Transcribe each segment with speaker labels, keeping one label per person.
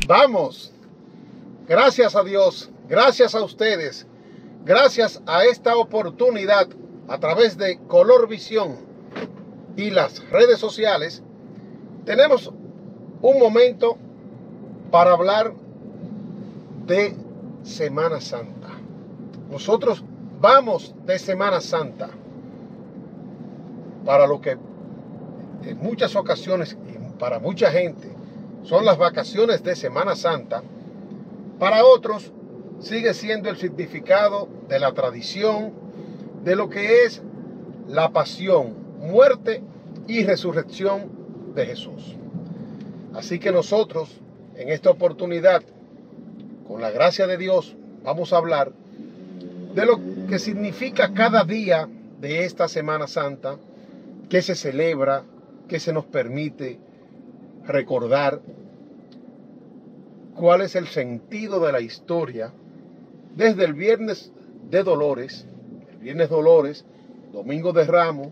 Speaker 1: Vamos. Gracias a Dios, gracias a ustedes, gracias a esta oportunidad a través de Color Visión y las redes sociales, tenemos un momento para hablar de Semana Santa. Nosotros vamos de Semana Santa para lo que en muchas ocasiones y para mucha gente son las vacaciones de Semana Santa. Para otros sigue siendo el significado de la tradición de lo que es la pasión, muerte y resurrección de Jesús. Así que nosotros en esta oportunidad, con la gracia de Dios, vamos a hablar de lo que significa cada día de esta Semana Santa, que se celebra, que se nos permite recordar, cuál es el sentido de la historia desde el Viernes de Dolores, Domingo de Ramos,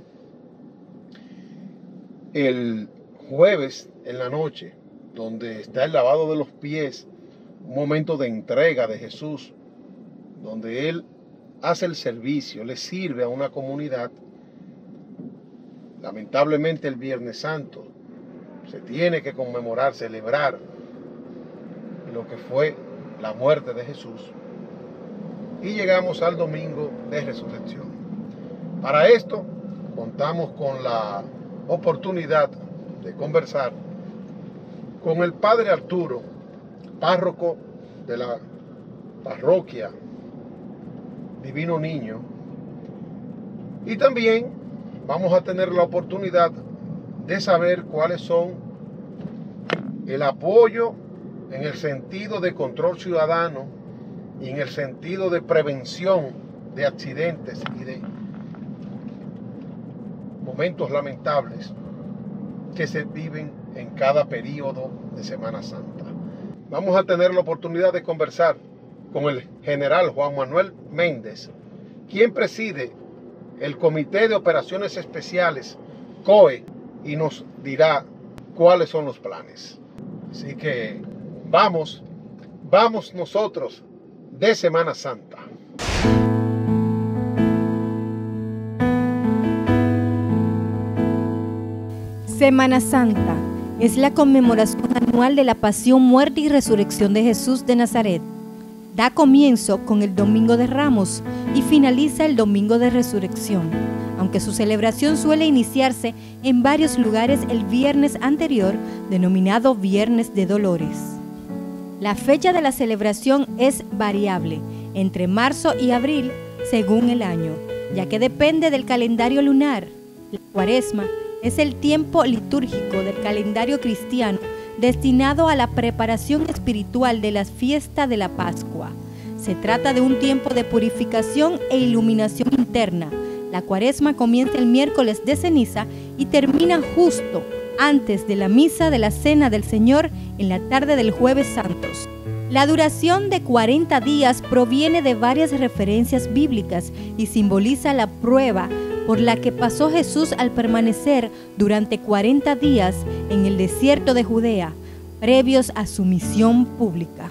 Speaker 1: el jueves en la noche, donde está el lavado de los pies, un momento de entrega de Jesús, donde Él hace el servicio, le sirve a una comunidad. Lamentablemente el Viernes Santo se tiene que conmemorar, celebrar lo que fue la muerte de Jesús, y llegamos al Domingo de Resurrección. Para esto contamos con la oportunidad de conversar con el Padre Arturo, párroco de la parroquia Divino Niño, y también vamos a tener la oportunidad de saber cuáles son el apoyo en el sentido de control ciudadano y en el sentido de prevención de accidentes y de momentos lamentables que se viven en cada periodo de Semana Santa. Vamos a tener la oportunidad de conversar con el general Juan Manuel Méndez, quien preside el Comité de Operaciones Especiales, COE, y nos dirá cuáles son los planes. Así que vamos nosotros de Semana Santa.
Speaker 2: Semana Santa es la conmemoración anual de la pasión, muerte y resurrección de Jesús de Nazaret. Da comienzo con el Domingo de Ramos y finaliza el Domingo de Resurrección, aunque su celebración suele iniciarse en varios lugares el viernes anterior, denominado Viernes de Dolores. La fecha de la celebración es variable entre marzo y abril según el año, ya que depende del calendario lunar. La Cuaresma es el tiempo litúrgico del calendario cristiano destinado a la preparación espiritual de la fiesta de la Pascua. Se trata de un tiempo de purificación e iluminación interna. La Cuaresma comienza el miércoles de ceniza y termina justo antes de la misa de la Cena del Señor en la tarde del Jueves Santos. La duración de 40 días proviene de varias referencias bíblicas y simboliza la prueba por la que pasó Jesús al permanecer durante 40 días en el desierto de Judea, previos a su misión pública.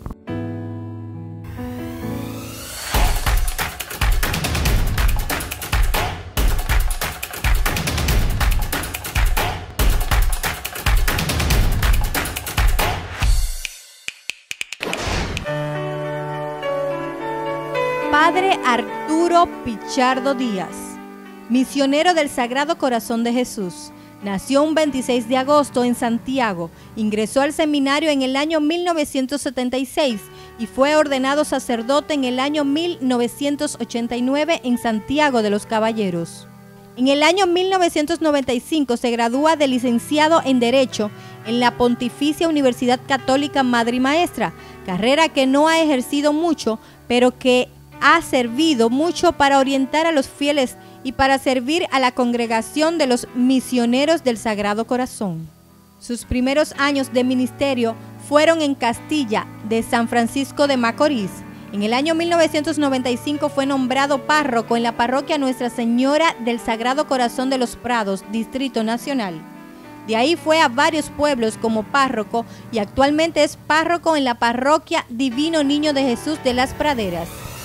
Speaker 2: Padre Arturo Pichardo Díaz, misionero del Sagrado Corazón de Jesús, nació un 26 de agosto en Santiago, ingresó al seminario en el año 1976 y fue ordenado sacerdote en el año 1989 en Santiago de los Caballeros. En el año 1995 se gradúa de licenciado en Derecho en la Pontificia Universidad Católica Madre y Maestra, carrera que no ha ejercido mucho, pero que ha servido mucho para orientar a los fieles y para servir a la congregación de los misioneros del Sagrado Corazón. Sus primeros años de ministerio fueron en Castilla de San Francisco de Macorís. En el año 1995 fue nombrado párroco en la parroquia Nuestra Señora del Sagrado Corazón de los Prados, Distrito Nacional. De ahí fue a varios pueblos como párroco y actualmente es párroco en la parroquia Divino Niño de Jesús de las Praderas.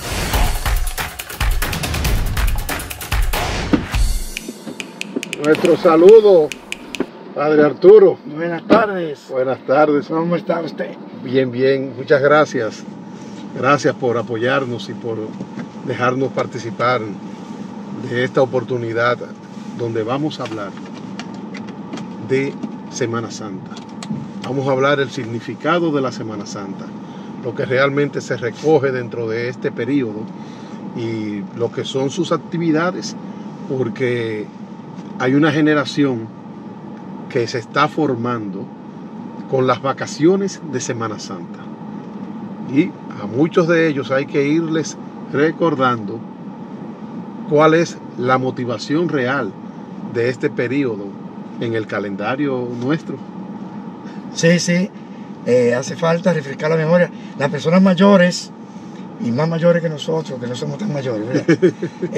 Speaker 1: Nuestro saludo, Padre Arturo.
Speaker 3: Buenas tardes.
Speaker 1: Buenas tardes.
Speaker 3: ¿Cómo está usted?
Speaker 1: Bien, bien. Muchas gracias. Gracias por apoyarnos y por dejarnos participar de esta oportunidad donde vamos a hablar de Semana Santa. Vamos a hablar del significado de la Semana Santa, lo que realmente se recoge dentro de este periodo y lo que son sus actividades, porque hay una generación que se está formando con las vacaciones de Semana Santa. Y a muchos de ellos hay que irles recordando cuál es la motivación real de este periodo en el calendario nuestro.
Speaker 3: Sí, hace falta refrescar la memoria. Las personas mayores, y más mayores que nosotros, que no somos tan mayores, ¿verdad?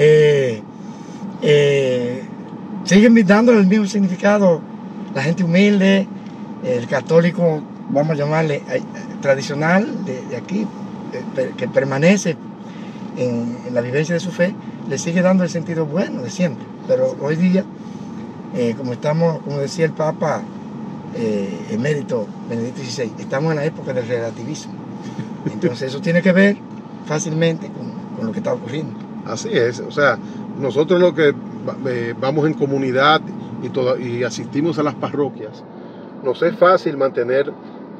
Speaker 3: Siguen dándole el mismo significado. La gente humilde, el católico, vamos a llamarle tradicional de aquí, que permanece en la vivencia de su fe, le sigue dando el sentido bueno de siempre. Pero hoy día, como decía el Papa emérito Benedicto XVI, estamos en la época del relativismo. Entonces eso tiene que ver fácilmente con lo que está ocurriendo.
Speaker 1: Así es, o sea, nosotros lo que vamos en comunidad y asistimos a las parroquias, nos es fácil mantener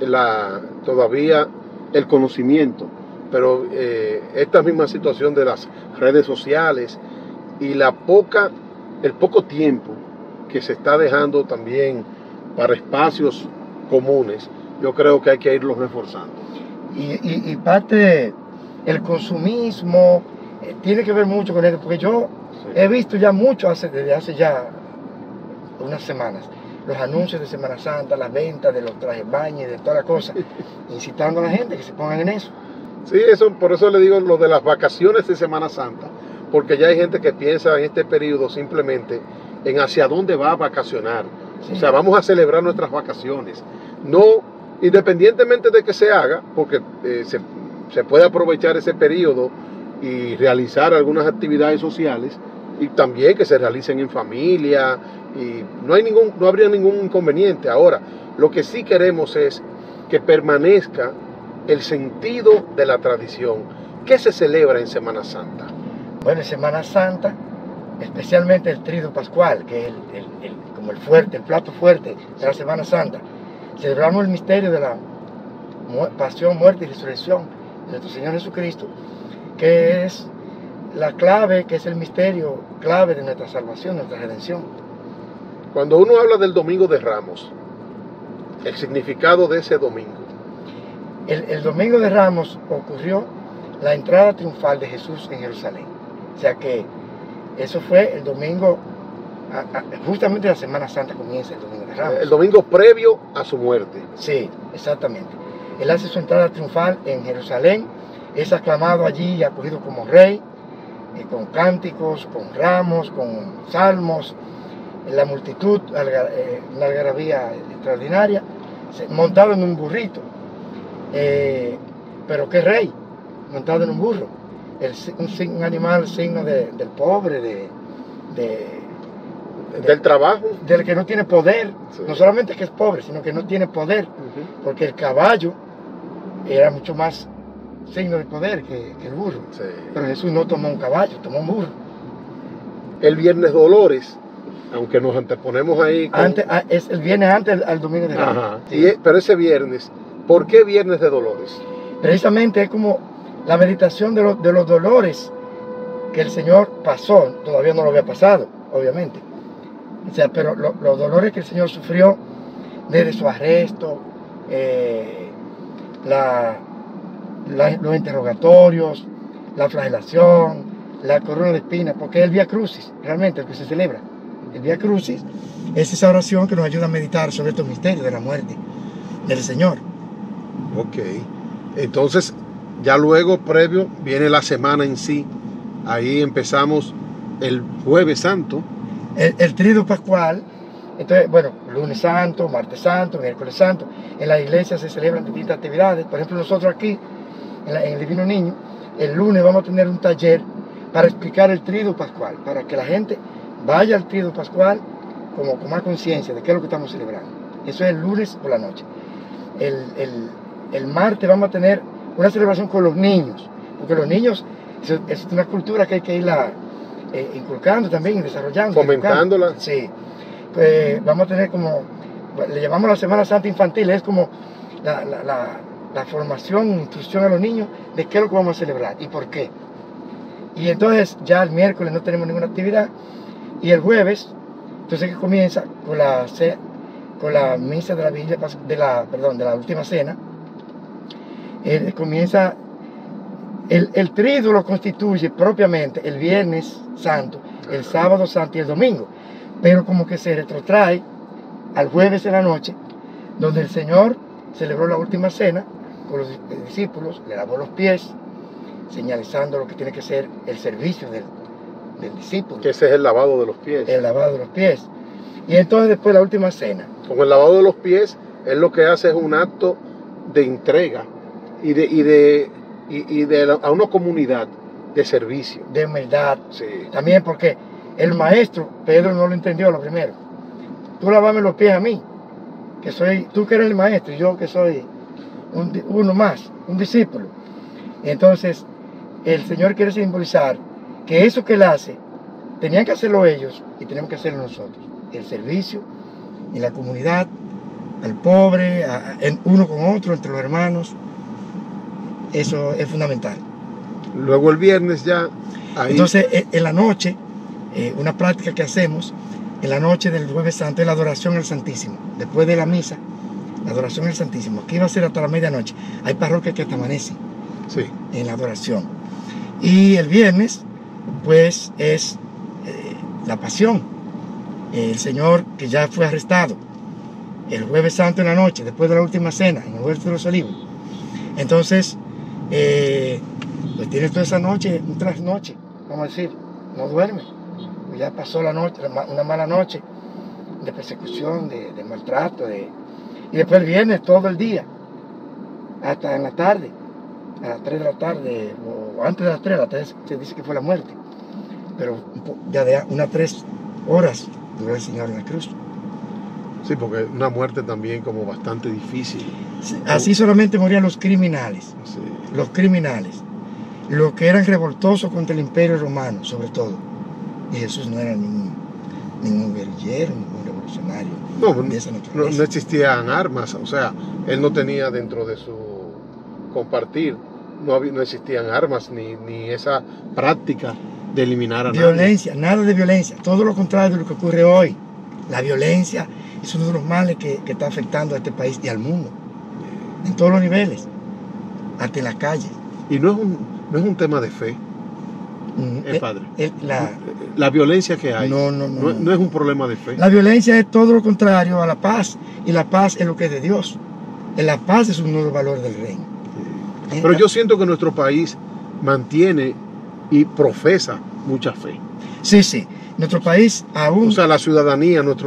Speaker 1: todavía el conocimiento, pero esta misma situación de las redes sociales y el poco tiempo que se está dejando también para espacios comunes, yo creo que hay que irlos reforzando.
Speaker 3: Y parte del consumismo tiene que ver mucho con esto, porque yo he visto ya mucho desde hace ya unas semanas los anuncios de Semana Santa, las ventas de los trajes baños y de todas las cosas, incitando a la gente que se pongan en eso.
Speaker 1: Sí, por eso le digo lo de las vacaciones de Semana Santa, porque ya hay gente que piensa en este periodo simplemente en hacia dónde va a vacacionar. Sí. O sea, vamos a celebrar nuestras vacaciones. No, independientemente de que se haga, porque se puede aprovechar ese periodo y realizar algunas actividades sociales, y también que se realicen en familia, y no habría ningún inconveniente. Ahora, lo que sí queremos es que permanezca el sentido de la tradición. ¿Qué se celebra en Semana Santa?
Speaker 3: Bueno, en Semana Santa, especialmente el Triduo Pascual, que es como el plato fuerte de la Semana Santa, celebramos el misterio de la pasión, muerte y resurrección de nuestro Señor Jesucristo, que es la clave, que es el misterio clave de nuestra salvación, nuestra redención.
Speaker 1: Cuando uno habla del Domingo de Ramos, el significado de ese domingo.
Speaker 3: El Domingo de Ramos ocurrió la entrada triunfal de Jesús en Jerusalén. O sea que eso fue el domingo, justamente la Semana Santa comienza el Domingo de Ramos.
Speaker 1: El domingo previo a su muerte.
Speaker 3: Sí, exactamente. Él hace su entrada triunfal en Jerusalén, es aclamado allí y acogido como rey, con cánticos, con ramos, con salmos, la multitud, una algarabía extraordinaria, montado en un burrito. Pero qué rey, montado en un burro, un animal signo del pobre,
Speaker 1: del trabajo,
Speaker 3: del que no tiene poder. Sí. No solamente que es pobre, sino que no tiene poder, porque el caballo era mucho más signo de poder que el burro. Sí. Pero Jesús no tomó un caballo, tomó un burro.
Speaker 1: El Viernes Dolores, aunque nos anteponemos ahí
Speaker 3: él viene antes al Domingo de Ramos.
Speaker 1: Sí. Pero ese viernes, ¿por qué Viernes de Dolores?
Speaker 3: Precisamente es como la meditación de los dolores que el Señor pasó. Todavía no lo había pasado, obviamente. O sea, pero los dolores que el Señor sufrió desde su arresto, los interrogatorios, la flagelación, la corona de espinas, porque es el Vía Crucis, realmente el que se celebra. El Vía Crucis es esa oración que nos ayuda a meditar sobre estos misterios de la muerte del Señor.
Speaker 1: Ok, entonces ya luego previo viene la semana en sí. Ahí empezamos el Jueves Santo.
Speaker 3: El Triduo Pascual Entonces, bueno, lunes santo, martes santo, miércoles santo, en la iglesia se celebran distintas actividades. Por ejemplo, nosotros aquí, en el Divino Niño, el lunes vamos a tener un taller para explicar el Tríduo Pascual, para que la gente vaya al Tríduo Pascual como con más conciencia de qué es lo que estamos celebrando. Eso es el lunes por la noche. El martes vamos a tener una celebración con los niños, porque los niños es una cultura que hay que irla inculcando también, desarrollando.
Speaker 1: Fomentándola.
Speaker 3: Sí. Pues vamos a tener como, le llamamos la Semana Santa Infantil, es como la formación, instrucción a los niños de qué es lo que vamos a celebrar y por qué. Y entonces ya el miércoles no tenemos ninguna actividad y el jueves, entonces que comienza con la misa de la Vigília, de la última cena. Comienza el Tríduo, lo constituye propiamente el Viernes Santo, el Sábado Santo y el Domingo, pero como que se retrotrae al jueves en la noche, donde el Señor celebró la última cena con los discípulos, le lavó los pies, señalizando lo que tiene que ser el servicio del discípulo.
Speaker 1: Que ese es el lavado de los pies.
Speaker 3: El lavado de los pies. Y entonces después la última cena.
Speaker 1: Con el lavado de los pies, él lo que hace es un acto de entrega a una comunidad de servicio.
Speaker 3: De humildad.
Speaker 1: Sí.
Speaker 3: También porque el maestro, Pedro no lo entendió lo primero. Tú lavame los pies a mí, que soy, tú que eres el maestro y yo que soy uno más, un discípulo. Entonces, el Señor quiere simbolizar que eso que Él hace, tenían que hacerlo ellos y tenemos que hacerlo nosotros. El servicio en la comunidad, al pobre, uno con otro, entre los hermanos, eso es fundamental.
Speaker 1: Luego el viernes ya, ahí...
Speaker 3: Entonces, en la noche, una práctica que hacemos, en la noche del Jueves Santo, es la adoración al Santísimo. Después de la misa, la adoración al Santísimo. Aquí va a ser hasta la medianoche. Hay parroquias que hasta amanecen.
Speaker 1: Sí.
Speaker 3: En la adoración. Y el viernes, pues, es la pasión. El Señor que ya fue arrestado. El Jueves Santo en la noche, después de la última cena, en el Huerto de los Olivos. Entonces, pues tienes toda esa noche, un trasnoche, vamos a decir, no duerme. Pues ya pasó la noche, una mala noche de persecución, de maltrato, y después el viernes todo el día, hasta en la tarde. A las 3 de la tarde, o antes de las 3, a las 3 se dice que fue la muerte. Pero ya de unas 3 horas duró el Señor en la cruz.
Speaker 1: Sí, porque una muerte también como bastante difícil.
Speaker 3: Sí, así solamente morían los criminales.
Speaker 1: Sí.
Speaker 3: Los criminales. Los que eran revoltosos contra el Imperio Romano, sobre todo. Y Jesús no era ningún guerrillero, ningún revolucionario.
Speaker 1: No existían armas, o sea, él no tenía dentro de su compartir, no existían armas ni esa práctica de eliminar a
Speaker 3: violencia, nada de violencia, todo lo contrario de lo que ocurre hoy. La violencia es uno de los males que está afectando a este país y al mundo, en todos los niveles, hasta en las calles.
Speaker 1: Y no es un tema de fe, padre. La violencia que hay no es un problema de fe.
Speaker 3: La violencia es todo lo contrario a la paz, y la paz es lo que es de Dios. La paz es uno de los valores del reino.
Speaker 1: Pero yo siento que nuestro país mantiene y profesa mucha fe.
Speaker 3: Sí, nuestro país aún...
Speaker 1: O sea, la ciudadanía, los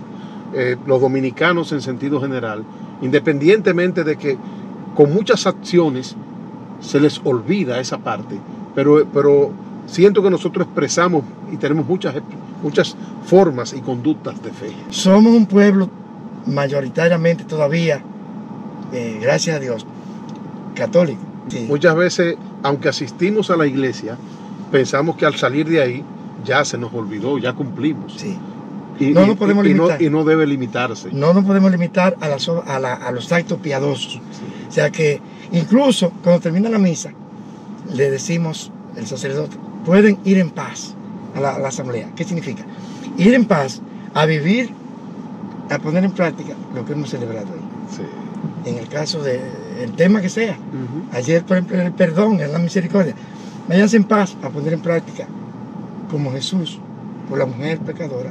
Speaker 1: dominicanos en sentido general, independientemente de que con muchas acciones se les olvida esa parte, pero siento que nosotros expresamos y tenemos muchas formas y conductas de fe.
Speaker 3: Somos un pueblo mayoritariamente todavía, gracias a Dios, católico. Sí.
Speaker 1: Muchas veces, aunque asistimos a la iglesia, pensamos que al salir de ahí ya se nos olvidó, ya cumplimos.
Speaker 3: Sí.
Speaker 1: No nos podemos limitar. Y no debe limitarse.
Speaker 3: No nos podemos limitar a los actos piadosos. Sí. O sea que incluso cuando termina la misa, le decimos el sacerdote, pueden ir en paz a la asamblea. ¿Qué significa? Ir en paz a vivir, a poner en práctica lo que hemos celebrado hoy.
Speaker 1: Sí.
Speaker 3: En el caso del tema que sea. Ayer, por ejemplo, el perdón, la misericordia. Váyanse en paz a poner en práctica, como Jesús, por la mujer pecadora,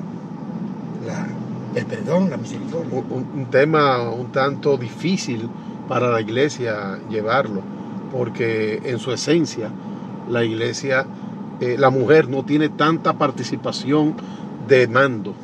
Speaker 3: el perdón, la misericordia.
Speaker 1: Un tema un tanto difícil para la iglesia llevarlo, porque en su esencia, la iglesia, la mujer no tiene tanta participación de mando.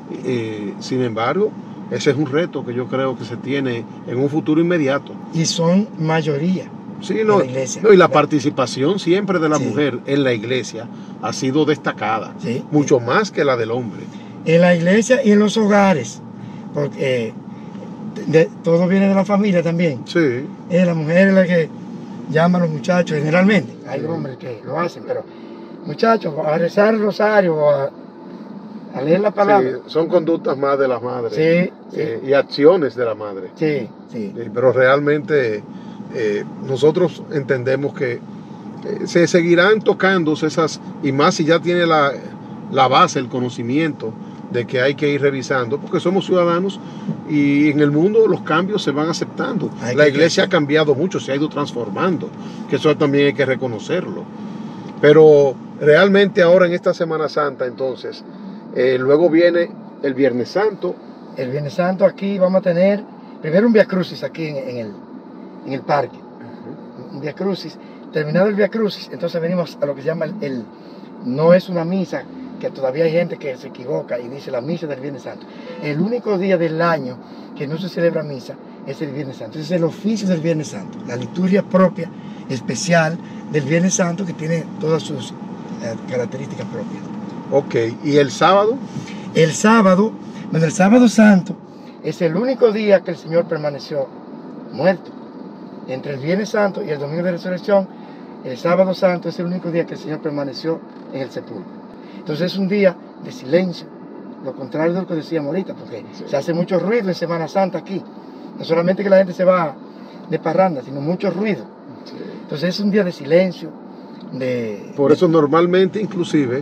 Speaker 1: Sin embargo, ese es un reto que yo creo que se tiene en un futuro inmediato.
Speaker 3: Y son mayoría.
Speaker 1: Sí, no,
Speaker 3: la iglesia.
Speaker 1: No, y la participación siempre de la
Speaker 3: Sí.
Speaker 1: mujer en la iglesia ha sido destacada,
Speaker 3: Sí.
Speaker 1: mucho más que la del hombre.
Speaker 3: En la iglesia y en los hogares, porque todo viene de la familia también.
Speaker 1: Sí,
Speaker 3: La mujer es la que llama a los muchachos generalmente. Hay hombres que lo hacen, pero muchachos, a rezar el rosario o a leer la palabra.
Speaker 1: sí, son conductas más de las madres.
Speaker 3: Sí, sí.
Speaker 1: Y acciones de la madre.
Speaker 3: Sí, sí.
Speaker 1: Pero realmente nosotros entendemos que se seguirán tocándose esas, y más si ya tiene la base, el conocimiento de que hay que ir revisando, porque somos ciudadanos y en el mundo los cambios se van aceptando. La iglesia ha cambiado mucho, se ha ido transformando, que eso también hay que reconocerlo. Pero realmente ahora en esta Semana Santa, entonces, luego viene el Viernes Santo.
Speaker 3: El Viernes Santo aquí vamos a tener primero un Via Crucis aquí en el parque. Un Via Crucis. Terminado el Via Crucis, entonces venimos a lo que se llama no es una misa, que todavía hay gente que se equivoca y dice la misa del Viernes Santo. El único día del año que no se celebra misa es el Viernes Santo. Ese es el oficio del Viernes Santo, la liturgia propia, especial del Viernes Santo, que tiene todas sus características propias.
Speaker 1: Ok, ¿y el sábado?
Speaker 3: El sábado Santo es el único día que el Señor permaneció muerto. Entre el Viernes Santo y el Domingo de Resurrección, el sábado santo es el único día que el Señor permaneció en el sepulcro. Entonces es un día de silencio, lo contrario de lo que decíamos ahorita, porque se hace mucho ruido en Semana Santa aquí. No solamente que la gente se va de parranda, sino mucho ruido. Entonces es un día de silencio.
Speaker 1: Por eso normalmente inclusive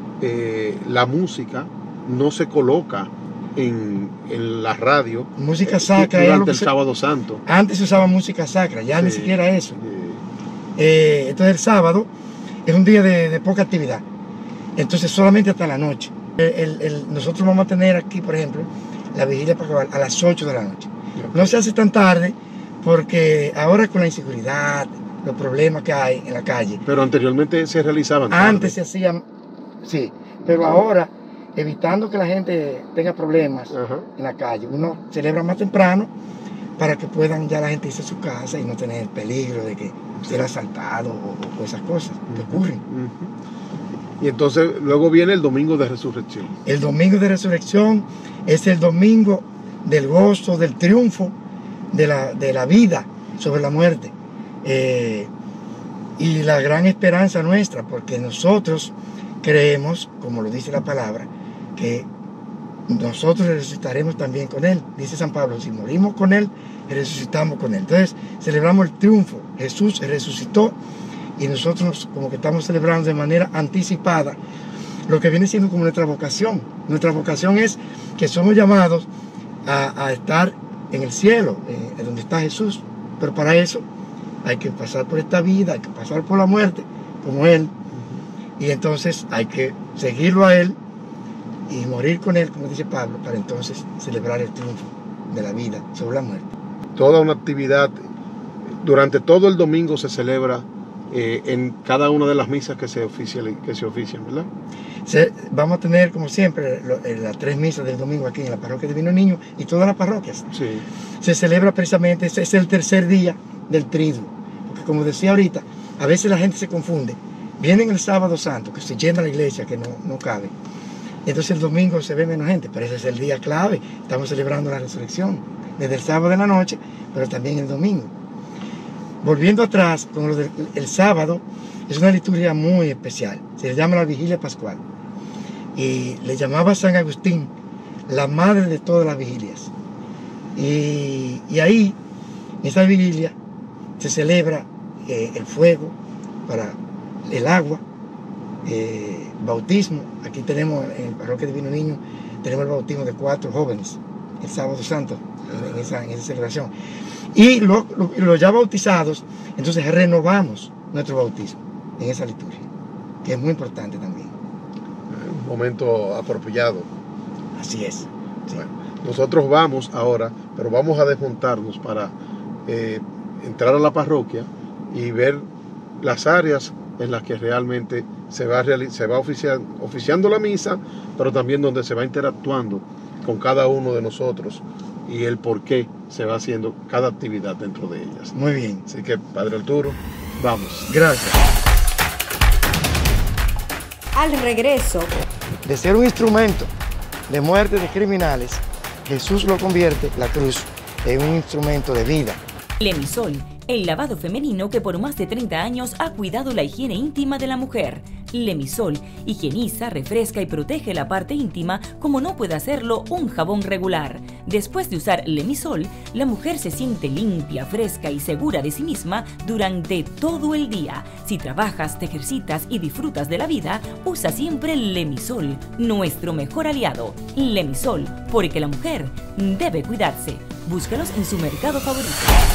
Speaker 1: la música no se coloca en la radio.
Speaker 3: Música sacra
Speaker 1: durante el sábado santo.
Speaker 3: Antes se usaba música sacra, ya ni siquiera eso. Entonces el sábado es un día de poca actividad. Entonces solamente hasta la noche. Nosotros vamos a tener aquí, por ejemplo, la vigilia pascual a las 8 de la noche. No se hace tan tarde porque ahora con la inseguridad, los problemas que hay en la calle.
Speaker 1: Pero anteriormente se realizaban tarde.
Speaker 3: Antes se hacían, sí, pero ahora, evitando que la gente tenga problemas en la calle, uno celebra más temprano para que puedan ya la gente irse a su casa y no tener peligro de que ser asaltado o esas cosas que ocurren.
Speaker 1: Y entonces luego viene el Domingo de Resurrección.
Speaker 3: El Domingo de Resurrección es el domingo del gozo, del triunfo de la vida sobre la muerte. Y la gran esperanza nuestra, porque nosotros creemos, como lo dice la palabra, que nosotros resucitaremos también con Él. Dice San Pablo, si morimos con Él, resucitamos con Él. Entonces celebramos el triunfo. Jesús resucitó y nosotros como que estamos celebrando de manera anticipada lo que viene siendo como nuestra vocación. Nuestra vocación es que somos llamados a estar en el cielo, donde está Jesús. Pero para eso hay que pasar por esta vida, hay que pasar por la muerte, como Él. Y entonces hay que seguirlo a Él y morir con Él, como dice Pablo, para entonces celebrar el triunfo de la vida sobre la muerte.
Speaker 1: Toda una actividad, durante todo el domingo se celebra en cada una de las misas que se ofician, ¿verdad?
Speaker 3: Vamos a tener, como siempre, las 3 misas del domingo aquí en la parroquia Divino Niño y todas las parroquias.
Speaker 1: Sí.
Speaker 3: Se celebra precisamente, es el tercer día del Triduo. Porque como decía ahorita, a veces la gente se confunde. Vienen el sábado santo, que se llena la iglesia, que no cabe. Entonces el domingo se ve menos gente, pero ese es el día clave. Estamos celebrando la resurrección, desde el sábado en la noche, pero también el domingo. Volviendo atrás, con el sábado, es una liturgia muy especial. Se le llama la vigilia pascual. Y le llamaba San Agustín la madre de todas las vigilias. Y ahí, en esa vigilia, se celebra el fuego para el agua, bautismo. Aquí tenemos en el parroquia Divino Niño, tenemos el bautismo de 4 jóvenes, el sábado santo, en esa celebración. Y los ya bautizados, entonces renovamos nuestro bautismo en esa liturgia, que es muy importante también.
Speaker 1: Un momento apropiado.
Speaker 3: Así es. Sí.
Speaker 1: Bueno, nosotros vamos ahora, pero vamos a desmontarnos para entrar a la parroquia y ver las áreas en las que realmente se va oficiando la misa, pero también donde se va interactuando con cada uno de nosotros y el por qué se va haciendo cada actividad dentro de ellas.
Speaker 3: Muy bien.
Speaker 1: Así que, Padre Arturo, vamos.
Speaker 3: Gracias.
Speaker 2: Al regreso,
Speaker 3: De ser un instrumento de muerte de criminales, Jesús lo convierte, la cruz, en un instrumento de vida.
Speaker 4: Lemisol, el lavado femenino que por más de 30 años ha cuidado la higiene íntima de la mujer. Lemisol higieniza, refresca y protege la parte íntima como no puede hacerlo un jabón regular. Después de usar Lemisol, la mujer se siente limpia, fresca y segura de sí misma durante todo el día. Si trabajas, te ejercitas y disfrutas de la vida, usa siempre Lemisol, nuestro mejor aliado. Lemisol, porque la mujer debe cuidarse. Búscalos en su mercado favorito.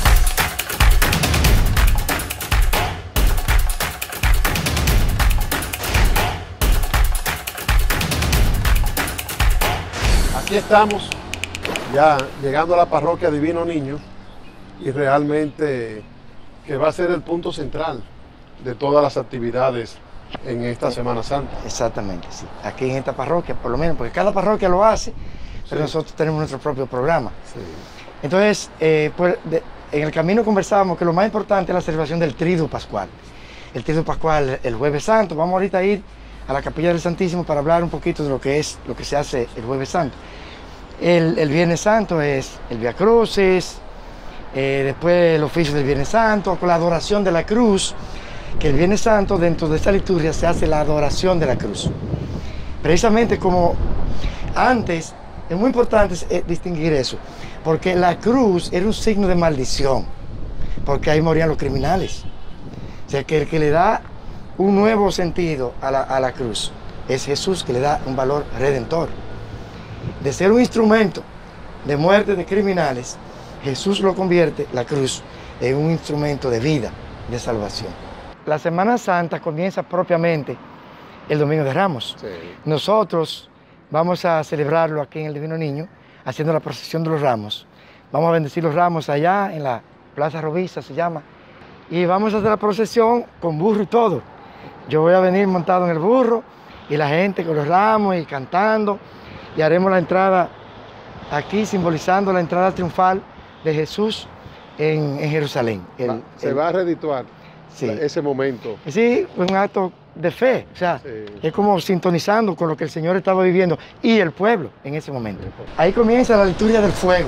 Speaker 1: Aquí estamos, ya llegando a la parroquia Divino Niño, y realmente que va a ser el punto central de todas las actividades en esta Semana Santa.
Speaker 3: Exactamente, sí. Aquí en esta parroquia, por lo menos, porque cada parroquia lo hace, pero
Speaker 1: Sí.
Speaker 3: nosotros tenemos nuestro propio programa.
Speaker 1: Sí.
Speaker 3: Entonces, en el camino conversábamos que lo más importante es la celebración del Triduo Pascual. El Triduo Pascual, el Jueves Santo. Vamos ahorita a ir a la Capilla del Santísimo para hablar un poquito de lo que se hace el Jueves Santo. El Viernes Santo es el Vía Crucis, después el oficio del Viernes Santo, con la adoración de la cruz, que el Viernes Santo dentro de esta liturgia se hace la adoración de la cruz. Precisamente como antes, es muy importante distinguir eso, porque la cruz era un signo de maldición, porque ahí morían los criminales. O sea que el que le da un nuevo sentido a la cruz es Jesús, que le da un valor redentor. De ser un instrumento de muerte de criminales, Jesús lo convierte, la cruz, en un instrumento de vida, de salvación. La Semana Santa comienza propiamente el Domingo de Ramos.
Speaker 1: Sí.
Speaker 3: Nosotros vamos a celebrarlo aquí en el Divino Niño, haciendo la procesión de los ramos. Vamos a bendecir los ramos allá en la Plaza Rovisa, se llama. Y vamos a hacer la procesión con burro y todo. Yo voy a venir montado en el burro y la gente con los ramos y cantando. Y haremos la entrada aquí, simbolizando la entrada triunfal de Jesús en Jerusalén.
Speaker 1: Se va a redituar
Speaker 3: Sí.
Speaker 1: ese momento.
Speaker 3: Sí, fue un acto de fe, o sea,
Speaker 1: Sí.
Speaker 3: es como sintonizando con lo que el Señor estaba viviendo y el pueblo en ese momento. Ahí comienza la liturgia del fuego.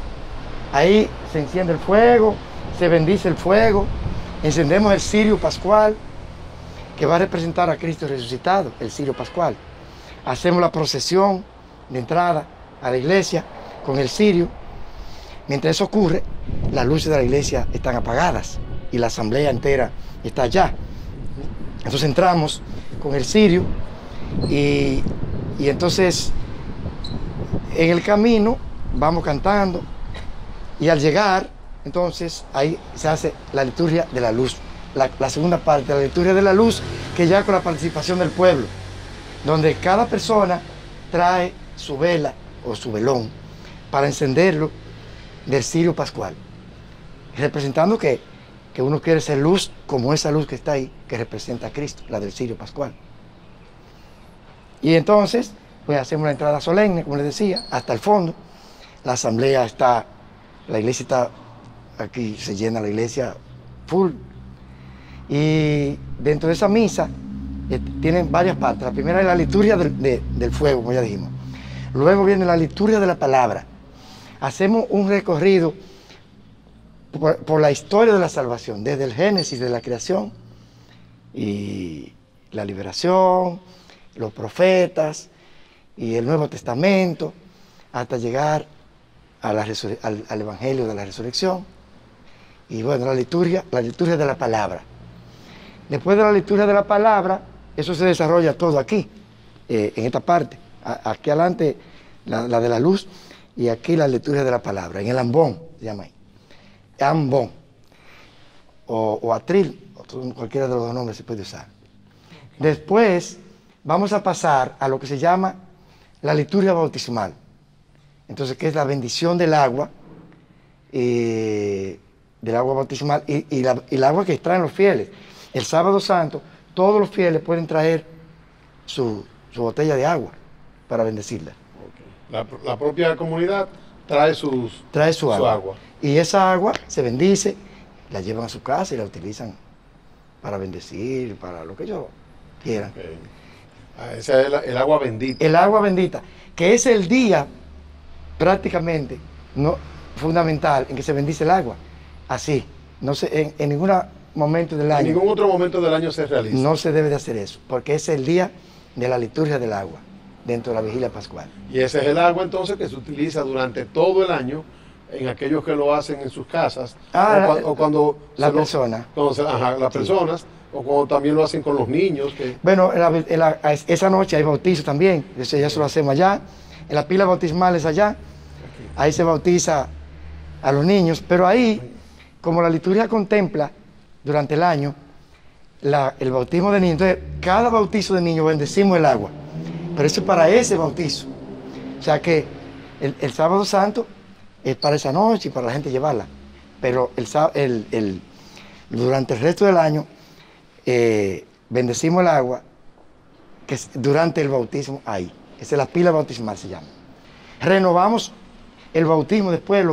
Speaker 3: Ahí se enciende el fuego, se bendice el fuego, encendemos el cirio pascual, que va a representar a Cristo resucitado, el cirio pascual. Hacemos la procesión de entrada a la iglesia con el cirio. Mientras eso ocurre, las luces de la iglesia están apagadas y la asamblea entera está allá. Entonces entramos con el cirio y entonces en el camino vamos cantando y al llegar, entonces ahí se hace la liturgia de la luz, la segunda parte de la liturgia de la luz, que ya con la participación del pueblo, donde cada persona trae su vela o su velón para encenderlo del cirio pascual, representando que uno quiere ser luz como esa luz que está ahí, que representa a Cristo, la del cirio pascual. Y entonces, pues hacemos la entrada solemne, como les decía, hasta el fondo. La asamblea está, la iglesia está, aquí se llena la iglesia full. Y dentro de esa misa tienen varias partes. La primera es la liturgia del fuego, como ya dijimos. Luego viene la liturgia de la palabra. Hacemos un recorrido por la historia de la salvación, desde el Génesis de la creación y la liberación, los profetas y el Nuevo Testamento, hasta llegar a al Evangelio de la Resurrección. Y bueno, la liturgia de la palabra. Después de la liturgia de la palabra, eso se desarrolla todo aquí, en esta parte. Aquí adelante la de la luz y aquí la liturgia de la palabra, en el ambón, se llama ahí. Ambón o atril, cualquiera de los dos nombres se puede usar. Después vamos a pasar a lo que se llama la liturgia bautismal. Entonces, que es la bendición del agua bautismal y el agua que extraen los fieles. El sábado santo todos los fieles pueden traer su botella de agua para bendecirla.
Speaker 1: La propia comunidad trae su agua.
Speaker 3: Y esa agua se bendice, la llevan a su casa y la utilizan para bendecir, para lo que ellos quieran.
Speaker 1: Okay. Esa es el agua bendita.
Speaker 3: El agua bendita, que es el día prácticamente fundamental en que se bendice el agua. Así, no se, en ningún momento del año.
Speaker 1: En ningún otro momento del año se realiza.
Speaker 3: No se debe de hacer eso, porque es el día de la liturgia del agua, dentro de la vigilia pascual.
Speaker 1: Y ese es el agua entonces que se utiliza durante todo el año en aquellos que lo hacen en sus casas, o cuando
Speaker 3: las personas,
Speaker 1: o cuando también lo hacen con los niños.
Speaker 3: Bueno, esa noche hay bautizo también, eso ya se lo hacemos allá, en las pilas bautismales allá, ahí se bautiza a los niños, pero ahí, como la liturgia contempla durante el año el bautismo de niños, entonces cada bautizo de niños bendecimos el agua, pero eso es para ese bautizo, o sea que el sábado santo es para esa noche y para la gente llevarla, pero durante el resto del año bendecimos el agua que durante el bautismo ahí, esa es la pila bautismal se llama. Renovamos el bautismo después,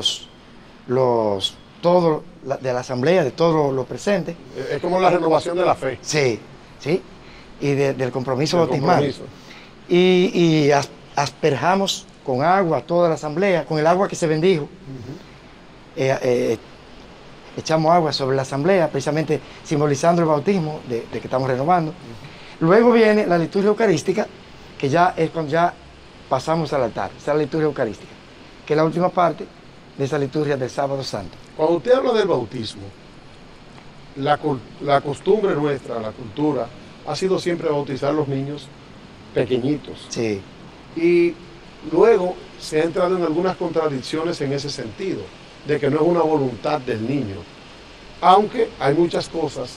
Speaker 3: todos de la asamblea, de todos los presentes.
Speaker 1: Es como la renovación de la fe.
Speaker 3: Sí, sí, y del compromiso bautismal. Y asperjamos con agua toda la asamblea, con el agua que se bendijo. Echamos agua sobre la asamblea, precisamente simbolizando el bautismo de que estamos renovando. Luego viene la liturgia eucarística, que ya es cuando ya pasamos al altar. Esa es la liturgia eucarística, que es la última parte de esa liturgia del sábado santo.
Speaker 1: Cuando usted habla del bautismo, la costumbre nuestra, la cultura, ha sido siempre bautizar a los niños pequeñitos.
Speaker 3: Sí.
Speaker 1: Y luego se ha entrado en algunas contradicciones en ese sentido, de que no es una voluntad del niño. Aunque hay muchas cosas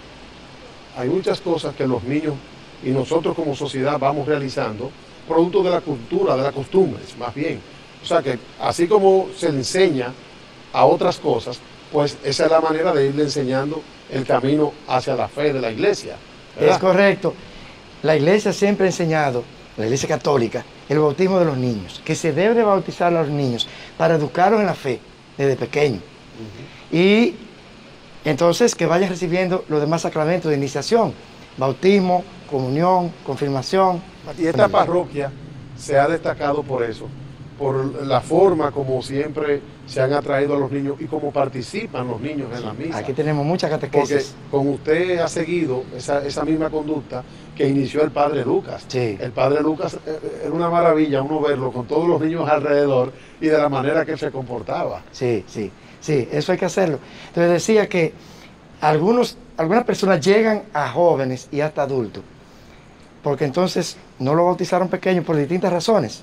Speaker 1: que los niños y nosotros como sociedad vamos realizando, producto de la cultura, de las costumbres, más bien. O sea que así como se le enseña a otras cosas, pues esa es la manera de irle enseñando el camino hacia la fe de la iglesia, ¿verdad?
Speaker 3: Es correcto. La iglesia siempre ha enseñado, la iglesia católica, el bautismo de los niños, que se debe de bautizar a los niños para educarlos en la fe desde pequeños. Y entonces que vayan recibiendo los demás sacramentos de iniciación, bautismo, comunión, confirmación.
Speaker 1: Y esta parroquia se ha destacado por eso, por la forma como siempre se han atraído a los niños y cómo participan los niños en la misa.
Speaker 3: Aquí tenemos muchas catequesis.
Speaker 1: Porque con usted ha seguido esa misma conducta que inició el padre Lucas.
Speaker 3: Sí.
Speaker 1: El padre Lucas era una maravilla uno verlo con todos los niños alrededor y de la manera que se comportaba.
Speaker 3: Sí, sí, sí, eso hay que hacerlo. Entonces decía que algunas personas llegan a jóvenes y hasta adultos, porque entonces no lo bautizaron pequeño por distintas razones.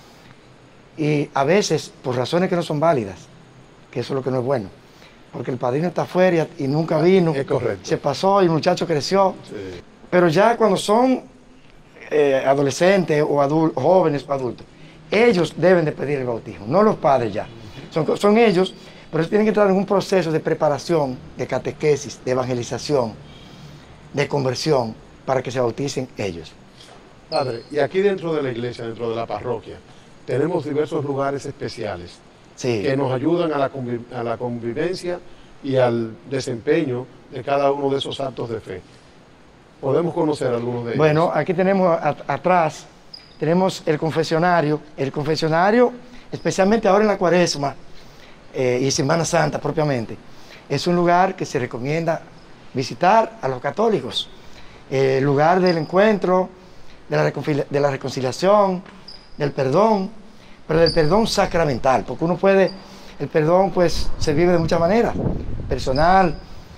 Speaker 3: Y a veces por razones que no son válidas, que eso es lo que no es bueno. Porque el padrino está afuera y nunca vino.
Speaker 1: Es correcto.
Speaker 3: Se pasó y el muchacho creció.
Speaker 1: Sí.
Speaker 3: Pero ya cuando son adolescentes o jóvenes o adultos, ellos deben de pedir el bautismo, no los padres ya. Son ellos, pero ellos tienen que entrar en un proceso de preparación, de catequesis, de evangelización, de conversión, para que se bauticen ellos.
Speaker 1: Padre, y aquí dentro de la iglesia, dentro de la parroquia, tenemos diversos lugares especiales que nos ayudan a la convivencia y al desempeño de cada uno de esos actos de fe. ¿Podemos conocer algunos de ellos?
Speaker 3: Bueno, aquí tenemos atrás, tenemos el confesionario. El confesionario, especialmente ahora en la Cuaresma y Semana Santa propiamente, es un lugar que se recomienda visitar a los católicos. El lugar del encuentro, de la reconciliación, del perdón, pero del perdón sacramental, porque el perdón pues se vive de muchas maneras, personal,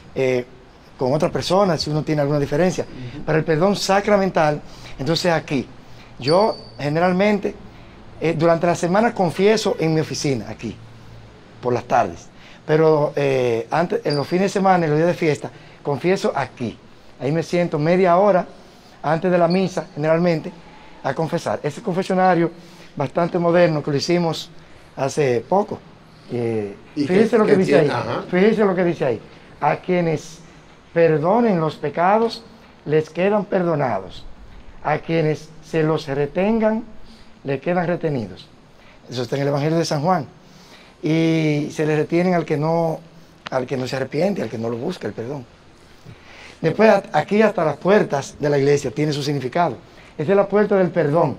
Speaker 3: con otras personas, si uno tiene alguna diferencia, pero el perdón sacramental, entonces aquí, yo generalmente, durante la semana confieso en mi oficina, aquí, por las tardes, pero en los fines de semana, en los días de fiesta, confieso aquí, ahí me siento media hora antes de la misa, generalmente, a confesar. Ese confesionario bastante moderno que lo hicimos hace poco. Fíjese lo que dice ahí. Fíjese lo que dice ahí. A quienes perdonen los pecados les quedan perdonados. A quienes se los retengan, les quedan retenidos. Eso está en el Evangelio de San Juan. Y se les retienen al que no se arrepiente, al que no lo busca el perdón. Después, aquí hasta las puertas de la iglesia tiene su significado. Esta es la puerta del perdón.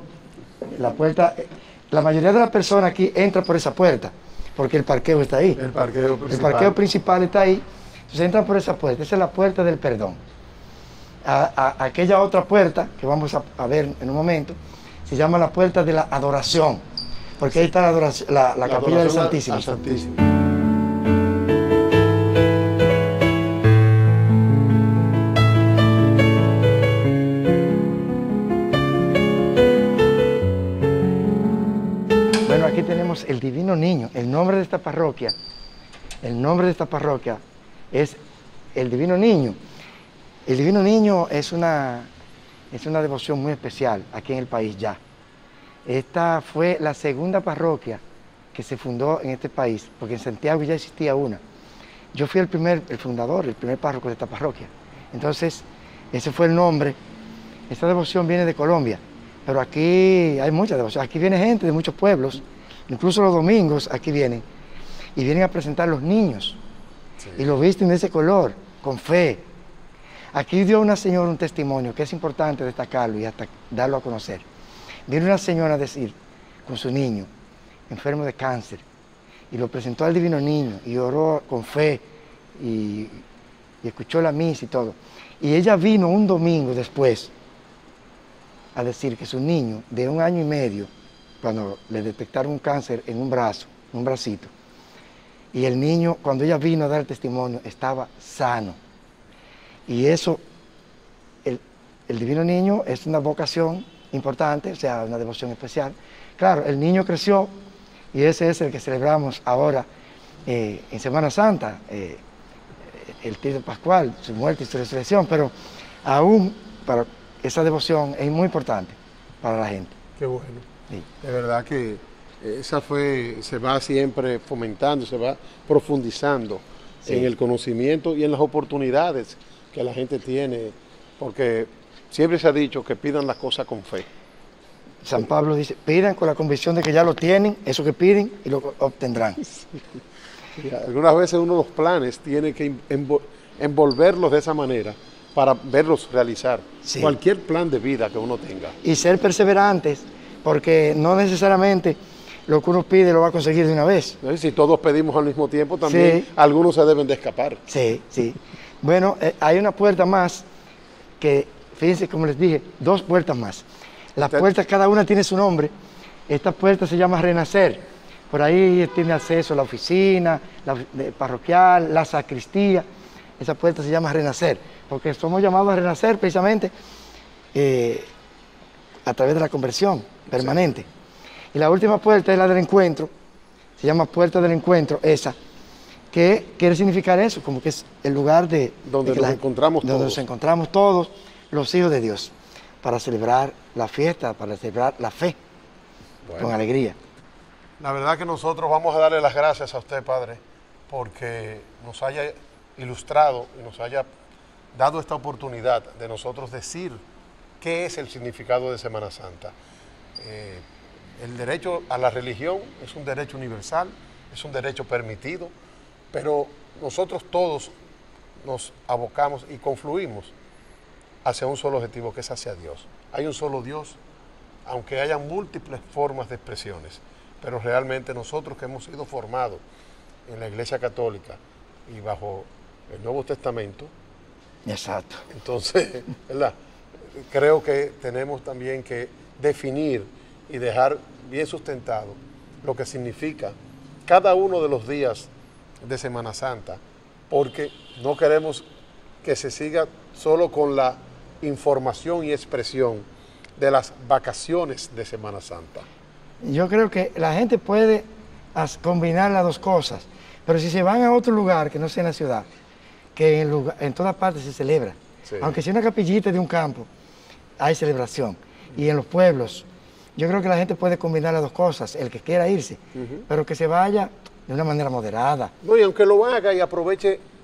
Speaker 3: La mayoría de las personas aquí entra por esa puerta, porque el parqueo está ahí.
Speaker 1: El parqueo principal.
Speaker 3: El parqueo principal está ahí. Entonces entran por esa puerta. Esa es la puerta del perdón. Aquella otra puerta, que vamos a ver en un momento, se llama la puerta de la adoración, porque ahí está la capilla del Santísimo.
Speaker 1: Al Santísimo.
Speaker 3: Bueno, aquí tenemos el Divino Niño. El nombre de esta parroquia es el Divino Niño. El Divino Niño es una devoción muy especial aquí en el país ya. Esta fue la segunda parroquia que se fundó en este país, porque en Santiago ya existía una. Yo fui el primer párroco de esta parroquia. Entonces, ese fue el nombre. Esta devoción viene de Colombia, pero aquí hay mucha devoción. Aquí viene gente de muchos pueblos, incluso los domingos aquí vienen, y vienen a presentar los niños. Sí. Y lo visten de ese color, con fe. Aquí dio una señora un testimonio que es importante destacarlo y hasta darlo a conocer. Vino una señora a decir, con su niño, enfermo de cáncer, y lo presentó al Divino Niño, y oró con fe, y escuchó la misa y todo. Y ella vino un domingo después a decir que su niño, de 1 año y medio, cuando le detectaron un cáncer en un brazo, en un bracito, y el niño, cuando ella vino a dar el testimonio, estaba sano. Y eso, el Divino Niño es una vocación importante, o sea, una devoción especial. Claro, el niño creció y ese es el que celebramos ahora en Semana Santa, el Trido Pascual, su muerte y su resurrección, pero aún para esa devoción es muy importante para la gente.
Speaker 1: Qué bueno.
Speaker 3: Sí.
Speaker 1: De verdad que se va siempre fomentando, se va profundizando en el conocimiento y en las oportunidades que la gente tiene, porque siempre se ha dicho que pidan las cosas con fe.
Speaker 3: San Pablo dice, pidan con la convicción de que ya lo tienen, eso que piden, y lo obtendrán.
Speaker 1: Sí. Algunas veces uno los planes tiene que envolverlos de esa manera para verlos realizar. Sí. Cualquier plan de vida que uno tenga.
Speaker 3: Y ser perseverantes, porque no necesariamente lo que uno pide lo va a conseguir de una vez.
Speaker 1: Si todos pedimos al mismo tiempo, también algunos se deben de escapar.
Speaker 3: Sí, sí. Bueno, hay una puerta más que, fíjense como les dije, 2 puertas más. Las puertas, cada una tiene su nombre. Esta puerta se llama Renacer. Por ahí tiene acceso a la oficina, parroquial, la sacristía. Esa puerta se llama Renacer, porque somos llamados a renacer precisamente a través de la conversión permanente. Sí. Y la última puerta es la del encuentro. Se llama Puerta del Encuentro, esa. ¿Qué quiere significar eso? Como que es el lugar
Speaker 1: donde nos
Speaker 3: encontramos todos los hijos de Dios para celebrar la fiesta, para celebrar la fe con alegría.
Speaker 1: La verdad que nosotros vamos a darle las gracias a usted, Padre, porque nos haya ilustrado y nos haya dado esta oportunidad de nosotros decir qué es el significado de Semana Santa. El derecho a la religión es un derecho universal, es un derecho permitido, pero nosotros todos nos abocamos y confluimos hacia un solo objetivo, que es hacia Dios. Hay un solo Dios, aunque haya múltiples formas de expresiones, pero realmente nosotros que hemos sido formados en la Iglesia Católica y bajo el Nuevo Testamento,
Speaker 3: exacto.
Speaker 1: Entonces, ¿verdad? Creo que tenemos también que definir y dejar bien sustentado lo que significa cada uno de los días de Semana Santa, porque no queremos que se siga solo con la información y expresión de las vacaciones de Semana Santa.
Speaker 3: Yo creo que la gente puede combinar las dos cosas, pero si se van a otro lugar que no sea en la ciudad, que en todas partes se celebra, sí. Aunque sea una capillita de un campo, hay celebración, y en los pueblos, yo creo que la gente puede combinar las dos cosas, el que quiera irse, pero que se vaya de una manera moderada.
Speaker 1: No, y aunque lo haga y aproveche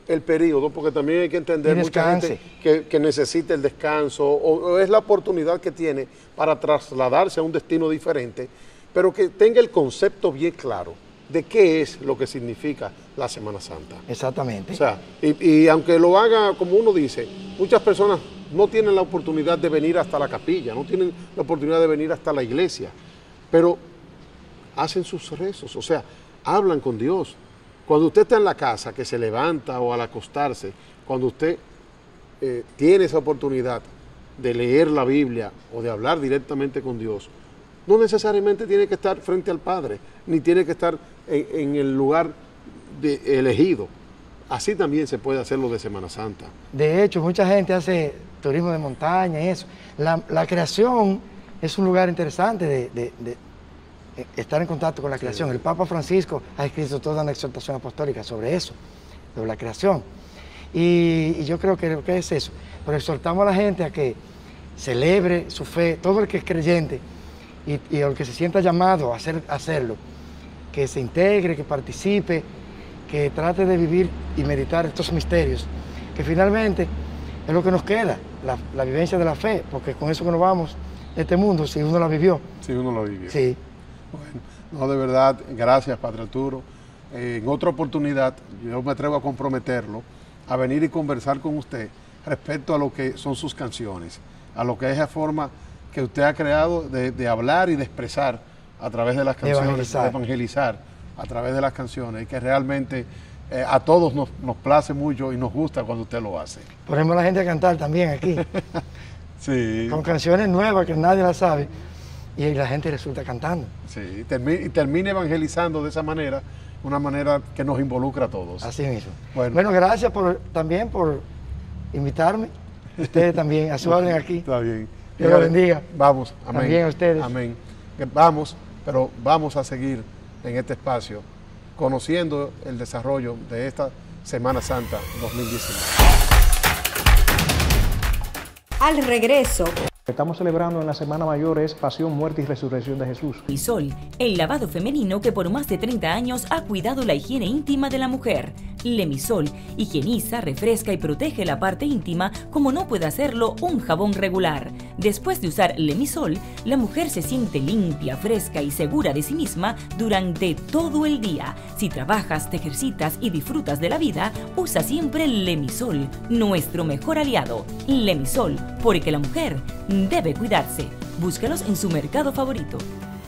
Speaker 1: el periodo, porque también hay que entender mucha gente que necesita el descanso o es la oportunidad que tiene para trasladarse a un destino diferente, pero que tenga el concepto bien claro de qué es lo que significa la Semana Santa.
Speaker 3: Exactamente.
Speaker 1: O sea, y aunque lo haga como uno dice, muchas personas no tienen la oportunidad de venir hasta la capilla, no tienen la oportunidad de venir hasta la iglesia, pero hacen sus rezos, o sea, hablan con Dios. Cuando usted está en la casa, que se levanta o al acostarse, cuando usted tiene esa oportunidad de leer la Biblia o de hablar directamente con Dios, no necesariamente tiene que estar frente al Padre, ni tiene que estar en el lugar elegido. Así también se puede hacer lo de Semana Santa.
Speaker 3: De hecho, mucha gente hace turismo de montaña y eso. La creación es un lugar interesante de estar en contacto con la creación. El Papa Francisco ha escrito toda una exhortación apostólica sobre eso, sobre la creación. Y yo creo que es eso. Pero exhortamos a la gente a que celebre su fe, todo el que es creyente y el que se sienta llamado a hacerlo, que se integre, que participe, que trate de vivir y meditar estos misterios, que finalmente es lo que nos queda, la vivencia de la fe, porque con eso que nos vamos de este mundo, si uno la vivió.
Speaker 1: Si uno lo vivió.
Speaker 3: Sí.
Speaker 1: Bueno, no, de verdad, gracias, Padre Arturo. En otra oportunidad, yo me atrevo a comprometerlo, a venir y conversar con usted respecto a lo que son sus canciones, a lo que es la forma que usted ha creado de hablar y de expresar a través de las canciones, de evangelizar a través de las canciones, y que realmente a todos nos place mucho y nos gusta cuando usted lo hace.
Speaker 3: Ponemos a la gente a cantar también aquí,
Speaker 1: sí,
Speaker 3: con canciones nuevas que nadie las sabe, y la gente resulta cantando.
Speaker 1: Sí, y termina evangelizando de esa manera, una manera que nos involucra a todos.
Speaker 3: Así mismo. Bueno, gracias también por invitarme. Ustedes también, a su orden aquí.
Speaker 1: Está bien.
Speaker 3: Dios los bendiga.
Speaker 1: Vamos, amén.
Speaker 3: También a ustedes.
Speaker 1: Amén. Vamos, pero vamos a seguir en este espacio, conociendo el desarrollo de esta Semana Santa 2019.
Speaker 2: Al regreso.
Speaker 5: Estamos celebrando en la Semana Mayor es Pasión, Muerte y Resurrección de Jesús.
Speaker 4: Lemisol, el lavado femenino que por más de 30 años ha cuidado la higiene íntima de la mujer. Lemisol higieniza, refresca y protege la parte íntima como no puede hacerlo un jabón regular. Después de usar Lemisol, la mujer se siente limpia, fresca y segura de sí misma durante todo el día. Si trabajas, te ejercitas y disfrutas de la vida, usa siempre Lemisol, nuestro mejor aliado. Lemisol, porque la mujer debe cuidarse. Búscalos en su mercado favorito.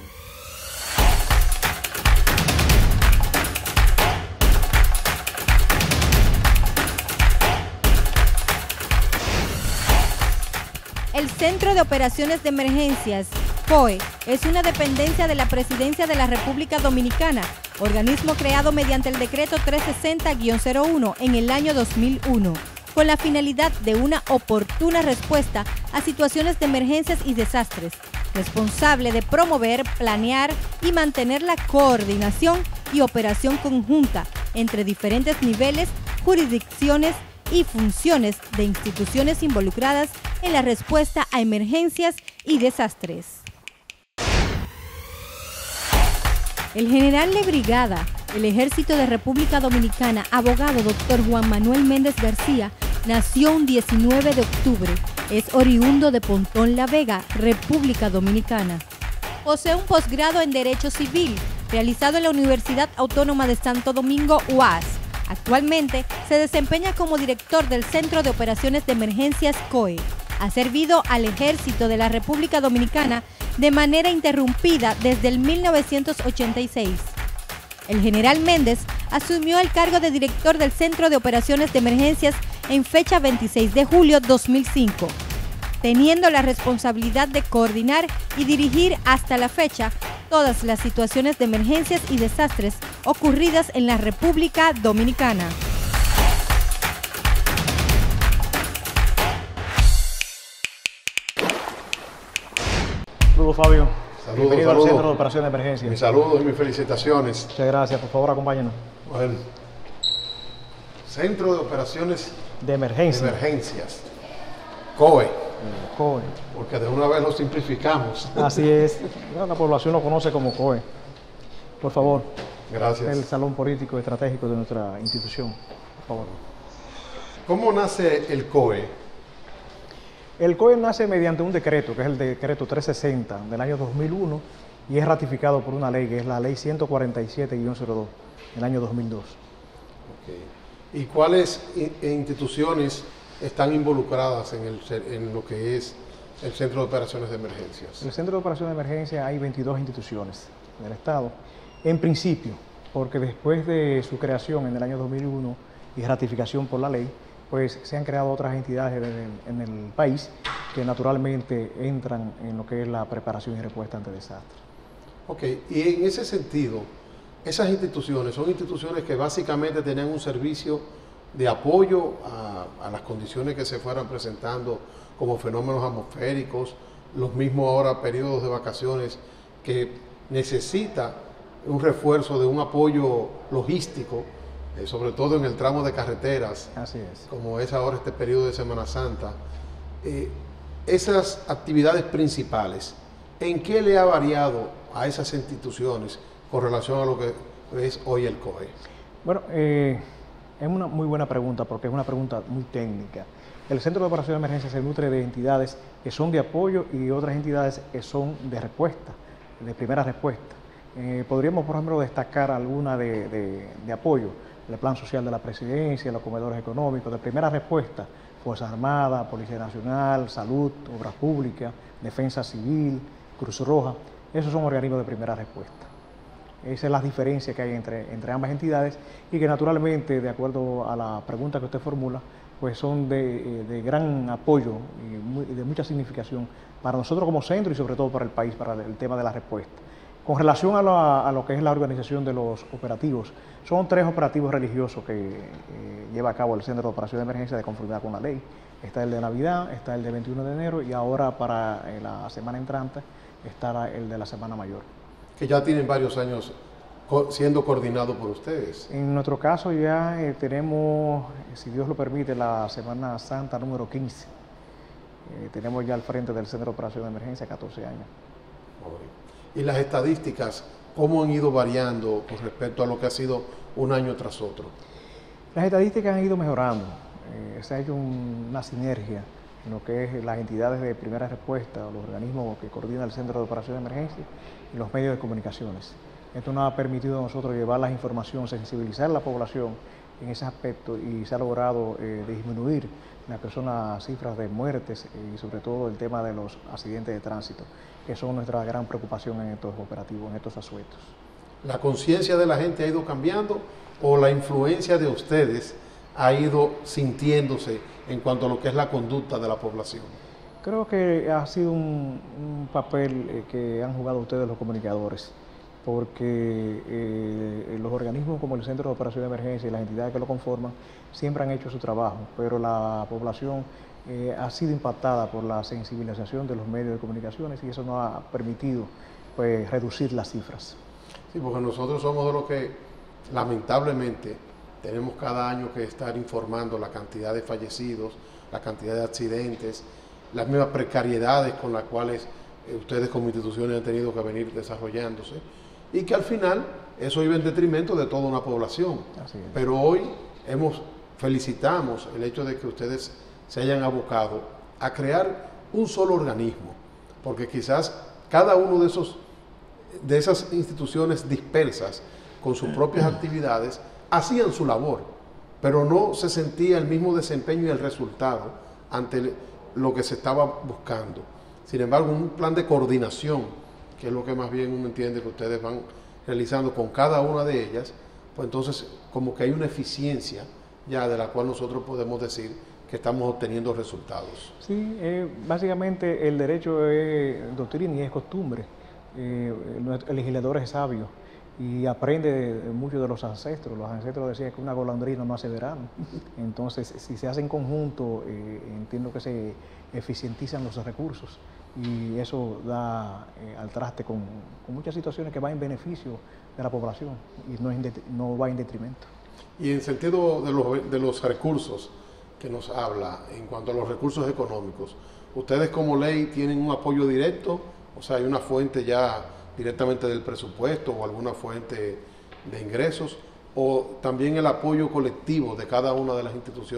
Speaker 2: El Centro de Operaciones de Emergencias, COE, es una dependencia de la Presidencia de la República Dominicana, organismo creado mediante el Decreto 360-01 en el año 2001, con la finalidad de una oportuna respuesta a situaciones de emergencias y desastres, responsable de promover, planear y mantener la coordinación y operación conjunta entre diferentes niveles, jurisdicciones y funciones de instituciones involucradas en la respuesta a emergencias y desastres. El general de brigada del Ejército de República Dominicana, abogado Dr. Juan Manuel Méndez García, nació un 19 de octubre. Es oriundo de Pontón La Vega, República Dominicana. Posee un posgrado en Derecho Civil, realizado en la Universidad Autónoma de Santo Domingo, UAS. Actualmente se desempeña como director del Centro de Operaciones de Emergencias COE. Ha servido al Ejército de la República Dominicana de manera interrumpida desde el 1986. El general Méndez asumió el cargo de director del Centro de Operaciones de Emergencias en fecha 26 de julio 2005, teniendo la responsabilidad de coordinar y dirigir hasta la fecha todas las situaciones de emergencias y desastres ocurridas en la República Dominicana.
Speaker 5: Saludos, Fabio.
Speaker 1: Saludos,
Speaker 5: Bienvenido al Centro de Operaciones de Emergencia.
Speaker 1: Mis saludos y mis felicitaciones.
Speaker 5: Muchas gracias. Por favor, acompáñanos.
Speaker 1: Bueno, Centro de Operaciones
Speaker 5: De Emergencia.
Speaker 1: de Emergencias, COE,
Speaker 5: COE.
Speaker 1: porque de una vez lo simplificamos.
Speaker 5: Así es. La población lo conoce como COE. Por favor,
Speaker 1: Gracias.
Speaker 5: el salón político estratégico de nuestra institución. Por favor.
Speaker 1: ¿Cómo nace el COE?
Speaker 5: El COE nace mediante un decreto, que es el decreto 360 del año 2001, y es ratificado por una ley, que es la ley 147-02 del año 2002.
Speaker 1: Okay. ¿Y cuáles instituciones están involucradas en lo que es el Centro de Operaciones de Emergencias?
Speaker 5: En el Centro de Operaciones de Emergencia hay 22 instituciones del Estado, en principio, porque después de su creación en el año 2001 y ratificación por la ley, pues se han creado otras entidades en el país que naturalmente entran en lo que es la preparación y respuesta ante desastres.
Speaker 1: Ok, y en ese sentido, esas instituciones son instituciones que básicamente tenían un servicio de apoyo a las condiciones que se fueran presentando como fenómenos atmosféricos, los mismos ahora periodos de vacaciones que necesita un refuerzo de un apoyo logístico, sobre todo en el tramo de carreteras.
Speaker 5: Así es.
Speaker 1: Como es ahora este periodo de Semana Santa. Esas actividades principales, ¿en qué le ha variado a esas instituciones con relación a lo que es hoy el COE?
Speaker 5: Bueno, es una muy buena pregunta, porque es una pregunta muy técnica. El Centro de Operación de Emergencia se nutre de entidades que son de apoyo y otras entidades que son de respuesta, de primera respuesta. Podríamos, por ejemplo, destacar alguna de apoyo: el Plan Social de la Presidencia, los comedores económicos, de primera respuesta, Fuerzas Armadas, Policía Nacional, Salud, Obras Públicas, Defensa Civil, Cruz Roja. Esos son organismos de primera respuesta. Esa es la diferencia que hay entre ambas entidades, y que naturalmente, de acuerdo a la pregunta que usted formula, pues son de gran apoyo y de mucha significación para nosotros como centro y sobre todo para el país, para el tema de la respuesta. Con relación a lo que es la organización de los operativos, son 3 operativos religiosos que lleva a cabo el Centro de Operación de Emergencia de conformidad con la ley. Está el de Navidad, está el de 21 de enero y ahora para la semana entrante estará el de la Semana Mayor. Que
Speaker 1: ya tienen varios años siendo coordinado por ustedes.
Speaker 5: En nuestro caso ya tenemos, si Dios lo permite, la Semana Santa número 15. Tenemos ya al frente del Centro de Operación de Emergencia 14 años.
Speaker 1: ¿Y las estadísticas cómo han ido variando con respecto a lo que ha sido un año tras otro?
Speaker 5: Las estadísticas han ido mejorando. Se ha hecho una sinergia en lo que es las entidades de primera respuesta, los organismos que coordinan el Centro de Operación de Emergencia y los medios de comunicaciones. Esto nos ha permitido a nosotros llevar la información, sensibilizar a la población en ese aspecto, y se ha logrado disminuir las cifras de muertes y sobre todo el tema de los accidentes de tránsito, que son nuestra gran preocupación en estos operativos, en estos asuetos.
Speaker 1: ¿La conciencia de la gente ha ido cambiando o la influencia de ustedes ha ido sintiéndose en cuanto a lo que es la conducta de la población?
Speaker 5: Creo que ha sido un papel que han jugado ustedes los comunicadores, porque los organismos como el Centro de Operación de Emergencia y las entidades que lo conforman siempre han hecho su trabajo, pero la población ha sido impactada por la sensibilización de los medios de comunicaciones, y eso nos ha permitido pues reducir las cifras.
Speaker 1: Sí, porque nosotros somos de los que lamentablemente tenemos cada año que estar informando la cantidad de fallecidos, la cantidad de accidentes, las mismas precariedades con las cuales ustedes como instituciones han tenido que venir desarrollándose, y que al final eso iba en detrimento de toda una población. Pero hoy felicitamos el hecho de que ustedes se hayan abocado a crear un solo organismo, porque quizás cada uno de esas instituciones dispersas con sus propias actividades hacían su labor, pero no se sentía el mismo desempeño y el resultado ante lo que se estaba buscando. Sin embargo, un plan de coordinación, que es lo que más bien uno entiende que ustedes van realizando con cada una de ellas, pues entonces como que hay una eficiencia ya de la cual nosotros podemos decir que estamos obteniendo resultados.
Speaker 5: Sí, básicamente el derecho es doctrina y es costumbre. El legislador es sabio y aprende mucho de los ancestros. Los ancestros decían que una golondrina no hace verano. Entonces, si se hace en conjunto, entiendo que se eficientizan los recursos, y eso da al traste con muchas situaciones que van en beneficio de la población y no va en detrimento.
Speaker 1: Y en sentido de los recursos que nos habla, en cuanto a los recursos económicos, ¿ustedes como ley tienen un apoyo directo? O sea, ¿hay una fuente ya directamente del presupuesto o alguna fuente de ingresos? ¿O también el apoyo colectivo de cada una de las instituciones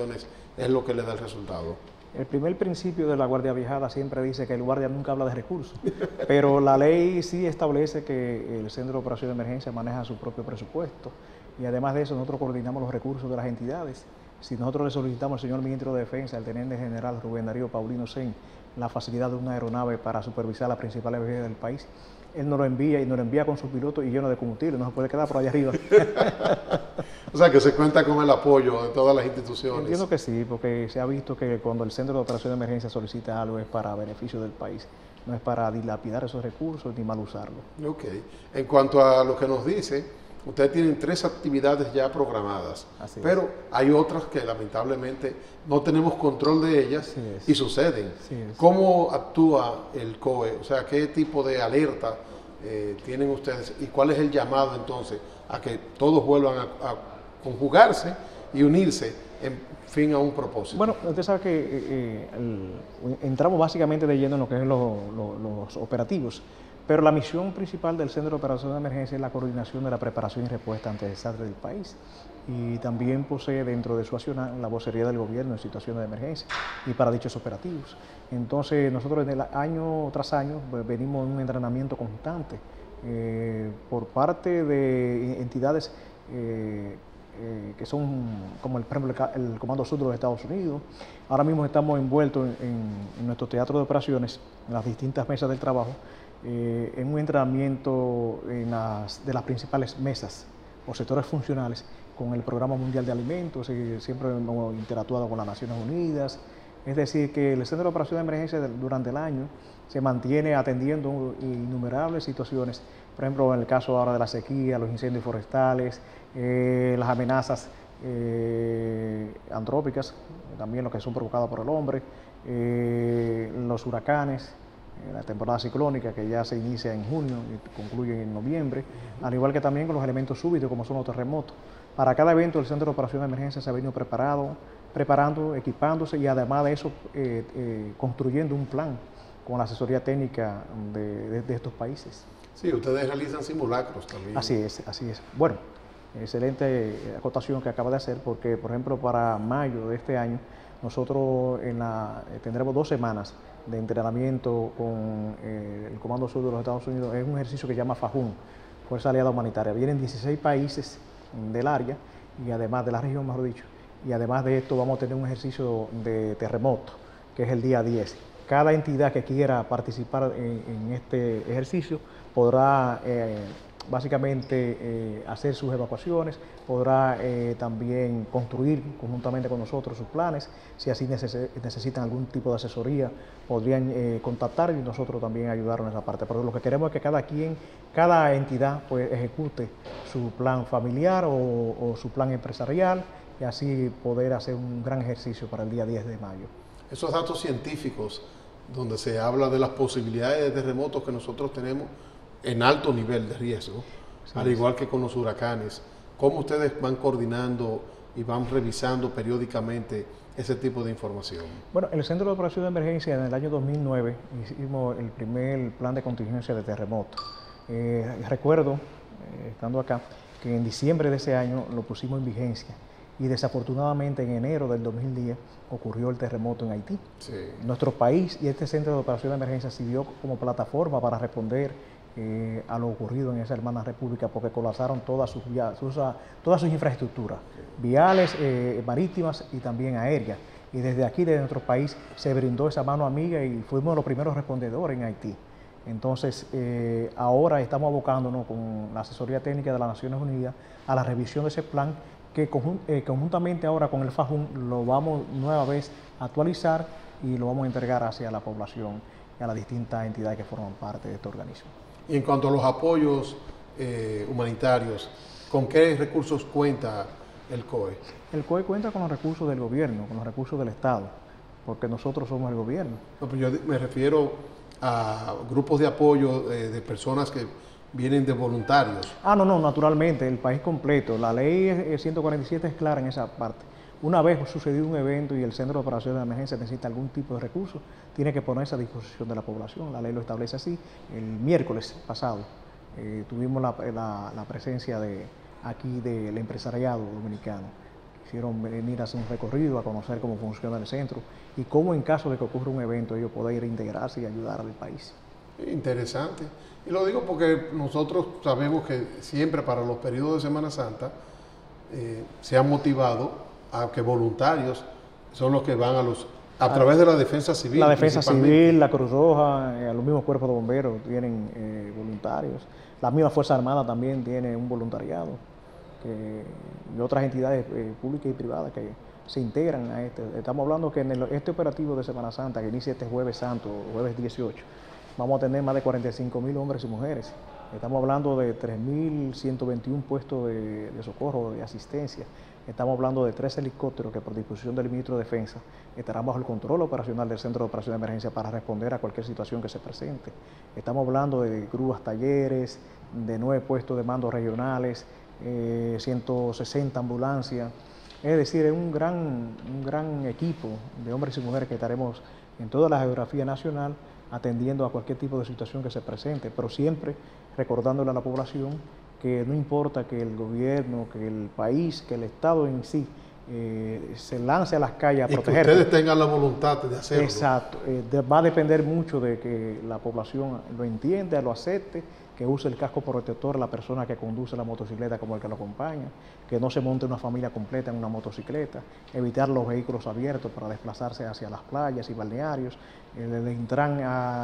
Speaker 1: es lo que le da el resultado.
Speaker 5: El primer principio de la guardia viajada siempre dice que el guardia nunca habla de recursos, pero la ley sí establece que el Centro de Operación de Emergencia maneja su propio presupuesto y además de eso nosotros coordinamos los recursos de las entidades. Si nosotros le solicitamos al señor Ministro de Defensa, al Teniente General Rubén Darío Paulino Sen, la facilidad de una aeronave para supervisar las principales vías del país, él nos lo envía y nos lo envía con su piloto y lleno de combustible, no se puede quedar por allá arriba.
Speaker 1: O sea, que se cuenta con el apoyo de todas las instituciones.
Speaker 5: Entiendo que sí, porque se ha visto que cuando el Centro de Operación de Emergencia solicita algo es para beneficio del país, no es para dilapidar esos recursos ni mal usarlos.
Speaker 1: Ok. En cuanto a lo que nos dice, ustedes tienen 3 actividades ya programadas, pero hay otras que lamentablemente no tenemos control de ellas y suceden. ¿Cómo actúa el COE? O sea, ¿qué tipo de alerta tienen ustedes y cuál es el llamado entonces a que todos vuelvan a conjugarse y unirse en fin a un propósito?
Speaker 5: Bueno, usted sabe que entramos básicamente de lleno en lo que es los operativos. Pero la misión principal del Centro de Operación de Emergencia es la coordinación de la preparación y respuesta ante desastres del país. Y también posee dentro de su accionar la vocería del gobierno en situaciones de emergencia y para dichos operativos. Entonces nosotros año tras año venimos en un entrenamiento constante por parte de entidades que son como por ejemplo el Comando Sur de los Estados Unidos. Ahora mismo estamos envueltos en nuestro teatro de operaciones, en las distintas mesas del trabajo, en un entrenamiento de las principales mesas o sectores funcionales con el Programa Mundial de Alimentos, y siempre hemos interactuado con las Naciones Unidas. Es decir, que el Centro de Operación de Emergencia durante el año se mantiene atendiendo innumerables situaciones, por ejemplo, en el caso ahora de la sequía, los incendios forestales, las amenazas antrópicas, también lo que son provocadas por el hombre, los huracanes, la temporada ciclónica que ya se inicia en junio y concluye en noviembre, al igual que también con los elementos súbitos como son los terremotos. Para cada evento el Centro de Operación de Emergencia se ha venido preparando, equipándose y además de eso construyendo un plan con la asesoría técnica de estos países.
Speaker 1: Sí, ustedes realizan simulacros también.
Speaker 5: Así es, así es. Bueno, excelente acotación que acaba de hacer porque, por ejemplo, para mayo de este año nosotros tendremos 2 semanas de entrenamiento con el Comando Sur de los Estados Unidos. Es un ejercicio que se llama FAJUN, Fuerza Aliada Humanitaria. Vienen 16 países del área y además de la región, mejor dicho, y además de esto vamos a tener un ejercicio de terremoto, que es el día 10. Cada entidad que quiera participar en este ejercicio podrá básicamente hacer sus evacuaciones, podrá también construir conjuntamente con nosotros sus planes. Si así necesitan algún tipo de asesoría, podrían contactar y nosotros también ayudarnos en esa parte. Pero lo que queremos es que cada entidad pues, ejecute su plan familiar o su plan empresarial y así poder hacer un gran ejercicio para el día 10 de mayo.
Speaker 1: Esos datos científicos donde se habla de las posibilidades de terremotos que nosotros tenemos en alto nivel de riesgo, sí, al igual que con los huracanes, ¿cómo ustedes van coordinando y van revisando periódicamente ese tipo de información?
Speaker 5: Bueno, en el Centro de Operación de Emergencia en el año 2009 hicimos el primer plan de contingencia de terremoto. Recuerdo, estando acá, que en diciembre de ese año lo pusimos en vigencia y desafortunadamente en enero del 2010 ocurrió el terremoto en Haití. Sí. Nuestro país y este Centro de Operación de Emergencia sirvió como plataforma para responder a lo ocurrido en esa hermana república porque colapsaron todas sus infraestructuras, viales, marítimas y también aéreas. Y desde aquí, desde nuestro país, se brindó esa mano amiga y fuimos los primeros respondedores en Haití. Entonces, ahora estamos abocándonos con la asesoría técnica de las Naciones Unidas a la revisión de ese plan que conjuntamente ahora con el FAJUN lo vamos nueva vez a actualizar y lo vamos a entregar hacia la población y a las distintas entidades que forman parte de este organismo.
Speaker 1: Y en cuanto a los apoyos humanitarios, ¿con qué recursos cuenta el COE?
Speaker 5: El COE cuenta con los recursos del gobierno, con los recursos del Estado, porque nosotros somos el gobierno.
Speaker 1: No, pero yo me refiero a grupos de apoyo de personas que vienen de voluntarios.
Speaker 5: No, naturalmente, el país completo. La ley 147 es clara en esa parte. Una vez sucedido un evento y el Centro de Operación de Emergencia necesita algún tipo de recurso, tiene que ponerse a disposición de la población. La ley lo establece así. El miércoles pasado tuvimos la presencia aquí del empresariado dominicano, hicieron venir a hacer un recorrido, a conocer cómo funciona el centro y cómo en caso de que ocurra un evento ellos puedan ir a integrarse y ayudar al país.
Speaker 1: Interesante. Y lo digo porque nosotros sabemos que siempre para los periodos de Semana Santa se han motivado a que voluntarios son los que van a través de la defensa civil.
Speaker 5: La defensa civil, la Cruz Roja, los mismos cuerpos de bomberos tienen voluntarios. La misma Fuerza Armada también tiene un voluntariado. Y otras entidades públicas y privadas que se integran a este. Estamos hablando que en este operativo de Semana Santa, que inicia este jueves santo, jueves 18, vamos a tener más de 45.000 hombres y mujeres. Estamos hablando de 3.121 puestos de socorro, de asistencia. Estamos hablando de 3 helicópteros que por disposición del Ministro de Defensa estarán bajo el control operacional del Centro de Operación de Emergencia para responder a cualquier situación que se presente. Estamos hablando de grúas talleres, de 9 puestos de mando regionales, 160 ambulancias. Es decir, es un gran equipo de hombres y mujeres que estaremos en toda la geografía nacional atendiendo a cualquier tipo de situación que se presente, pero siempre recordándole a la población que no importa que el gobierno, que el país, que el Estado en sí se lance a las calles a proteger.
Speaker 1: Que ustedes tengan la voluntad de hacerlo.
Speaker 5: Exacto. Va a depender mucho de que la población lo entienda, lo acepte, que use el casco protector la persona que conduce la motocicleta como el que lo acompaña, que no se monte una familia completa en una motocicleta, evitar los vehículos abiertos para desplazarse hacia las playas y balnearios. El Intran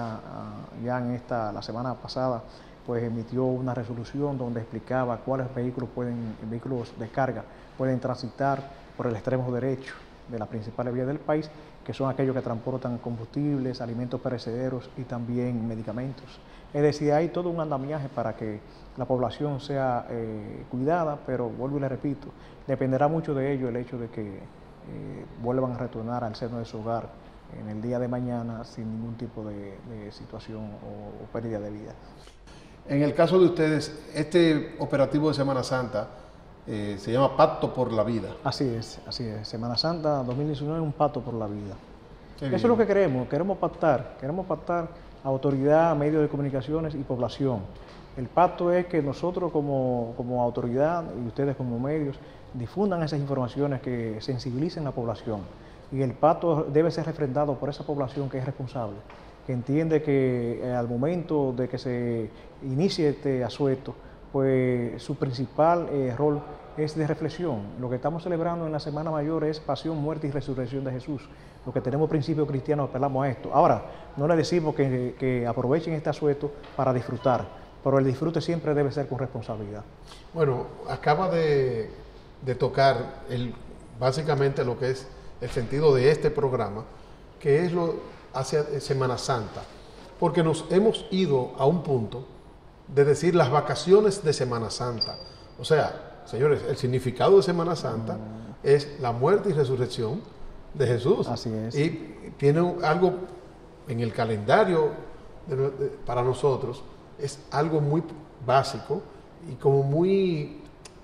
Speaker 5: ya la semana pasada pues emitió una resolución donde explicaba cuáles vehículos de carga pueden transitar por el extremo derecho de las principales vías del país, que son aquellos que transportan combustibles, alimentos perecederos y también medicamentos. Es decir, hay todo un andamiaje para que la población sea cuidada, pero vuelvo y le repito, dependerá mucho de ello el hecho de que vuelvan a retornar al seno de su hogar en el día de mañana sin ningún tipo de situación o pérdida de vida.
Speaker 1: En el caso de ustedes, este operativo de Semana Santa se llama Pacto por la Vida.
Speaker 5: Así es. Semana Santa 2019 es un pacto por la vida. Eso es lo que queremos pactar autoridad, medios de comunicaciones y población. El pacto es que nosotros como autoridad y ustedes como medios difundan esas informaciones que sensibilicen a la población. Y el pacto debe ser refrendado por esa población que es responsable, que entiende que al momento de que se inicie este asueto, pues su principal rol es de reflexión. Lo que estamos celebrando en la Semana Mayor es pasión, muerte y resurrección de Jesús. Lo que tenemos principios cristianos apelamos a esto. Ahora, no le decimos que aprovechen este asueto para disfrutar, pero el disfrute siempre debe ser con responsabilidad.
Speaker 1: Bueno, acaba de tocar básicamente lo que es el sentido de este programa, que es hacia Semana Santa, porque nos hemos ido a un punto de decir las vacaciones de Semana Santa. O sea, señores, el significado de Semana Santa es la muerte y resurrección de Jesús.
Speaker 5: Así es.
Speaker 1: Y tiene algo en el calendario para nosotros, es algo muy básico y como muy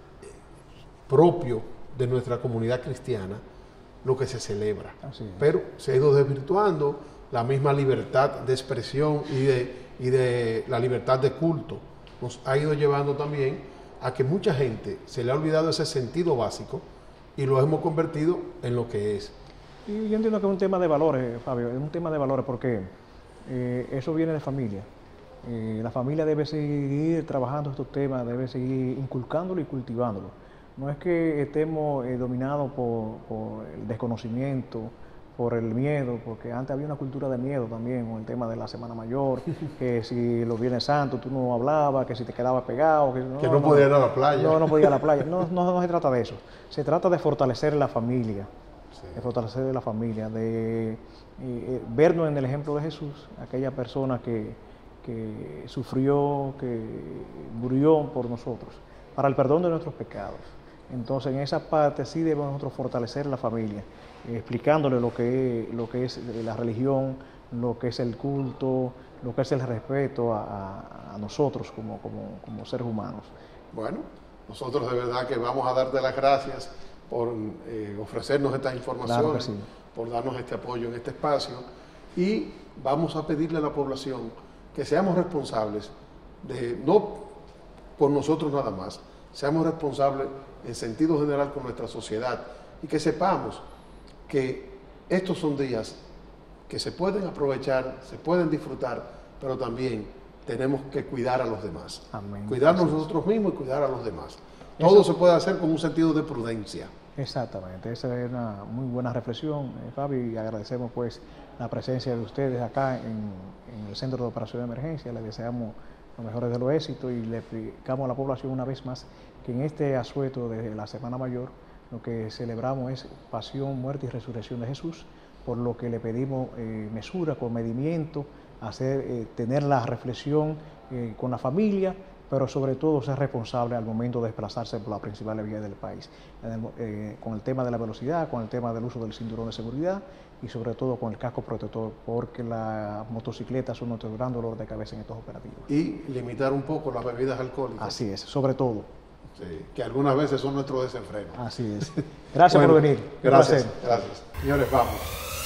Speaker 1: propio de nuestra comunidad cristiana, lo que se celebra. Pero se ha ido desvirtuando la misma libertad de expresión y de la libertad de culto. Nos ha ido llevando también a que mucha gente se le ha olvidado ese sentido básico y lo hemos convertido en lo que es.
Speaker 5: Y yo entiendo que es un tema de valores, Fabio, es un tema de valores porque eso viene de familia. La familia debe seguir trabajando estos temas, debe seguir inculcándolo y cultivándolo. No es que estemos dominados por el desconocimiento, por el miedo, porque antes había una cultura de miedo también con el tema de la Semana Mayor, que si los Viernes Santos tú no hablabas, que si te quedabas pegado, que no
Speaker 1: podías ir a la playa.
Speaker 5: No podías ir a la playa. No se trata de eso. Se trata de fortalecer la familia, de vernos en el ejemplo de Jesús, aquella persona que sufrió, que murió por nosotros, para el perdón de nuestros pecados. Entonces, en esa parte sí debemos nosotros fortalecer la familia, explicándole lo que es la religión, lo que es el culto, lo que es el respeto a nosotros como seres humanos.
Speaker 1: Bueno, nosotros de verdad que vamos a darte las gracias por ofrecernos estas informaciones,
Speaker 5: claro que sí,
Speaker 1: por darnos este apoyo en este espacio, y vamos a pedirle a la población que seamos responsables, no por nosotros nada más, seamos responsables en sentido general con nuestra sociedad y que sepamos que estos son días que se pueden aprovechar, se pueden disfrutar, pero también tenemos que cuidar a los demás.
Speaker 5: Amén.
Speaker 1: Cuidarnos nosotros mismos y cuidar a los demás. Todo se puede hacer con un sentido de prudencia.
Speaker 5: Exactamente, esa es una muy buena reflexión, Fabi, y agradecemos pues la presencia de ustedes acá en el Centro de Operación de Emergencia. Les deseamos los mejores de los éxitos y le explicamos a la población una vez más que en este asueto de la Semana Mayor lo que celebramos es pasión, muerte y resurrección de Jesús, por lo que le pedimos mesura, comedimiento, tener la reflexión con la familia, pero sobre todo ser responsable al momento de desplazarse por las principales vías del país, con el tema de la velocidad, con el tema del uso del cinturón de seguridad y sobre todo con el casco protector, porque las motocicletas son nuestro gran dolor de cabeza en estos operativos.
Speaker 1: Y limitar un poco las bebidas alcohólicas.
Speaker 5: Así es, sobre todo.
Speaker 1: Sí, que algunas veces son nuestro desenfreno.
Speaker 5: Así es. Gracias por venir.
Speaker 1: Gracias, gracias. Señores, vamos.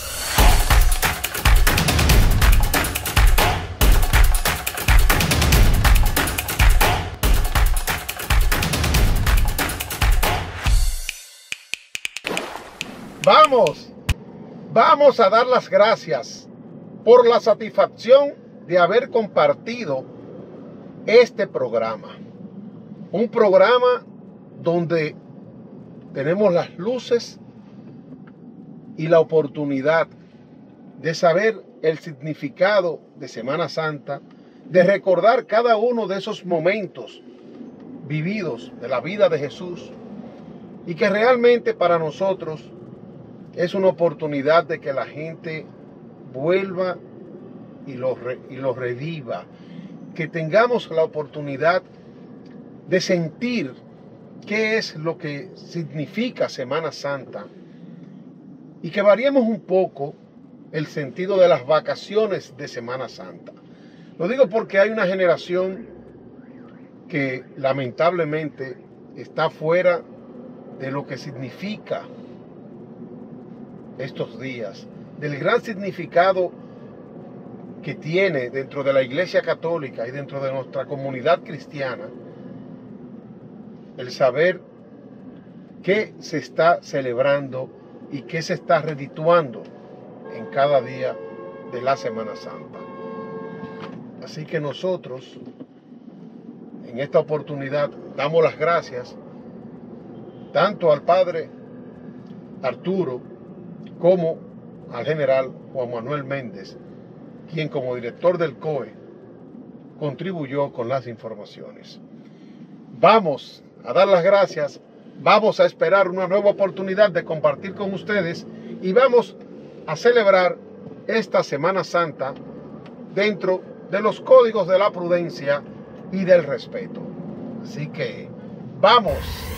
Speaker 1: Vamos a dar las gracias por la satisfacción de haber compartido este programa. Un programa donde tenemos las luces y la oportunidad de saber el significado de Semana Santa, de recordar cada uno de esos momentos vividos de la vida de Jesús y que realmente para nosotros es una oportunidad de que la gente vuelva y lo reviva, que tengamos la oportunidad de sentir qué es lo que significa Semana Santa y que variemos un poco el sentido de las vacaciones de Semana Santa. Lo digo porque hay una generación que lamentablemente está fuera de lo que significa estos días, del gran significado que tiene dentro de la Iglesia Católica y dentro de nuestra comunidad cristiana el saber qué se está celebrando y qué se está redituando en cada día de la Semana Santa. Así que nosotros en esta oportunidad damos las gracias tanto al Padre Arturo como al general Juan Manuel Méndez, quien como director del COE contribuyó con las informaciones. Vamos a dar las gracias, vamos a esperar una nueva oportunidad de compartir con ustedes y vamos a celebrar esta Semana Santa dentro de los códigos de la prudencia y del respeto. Así que vamos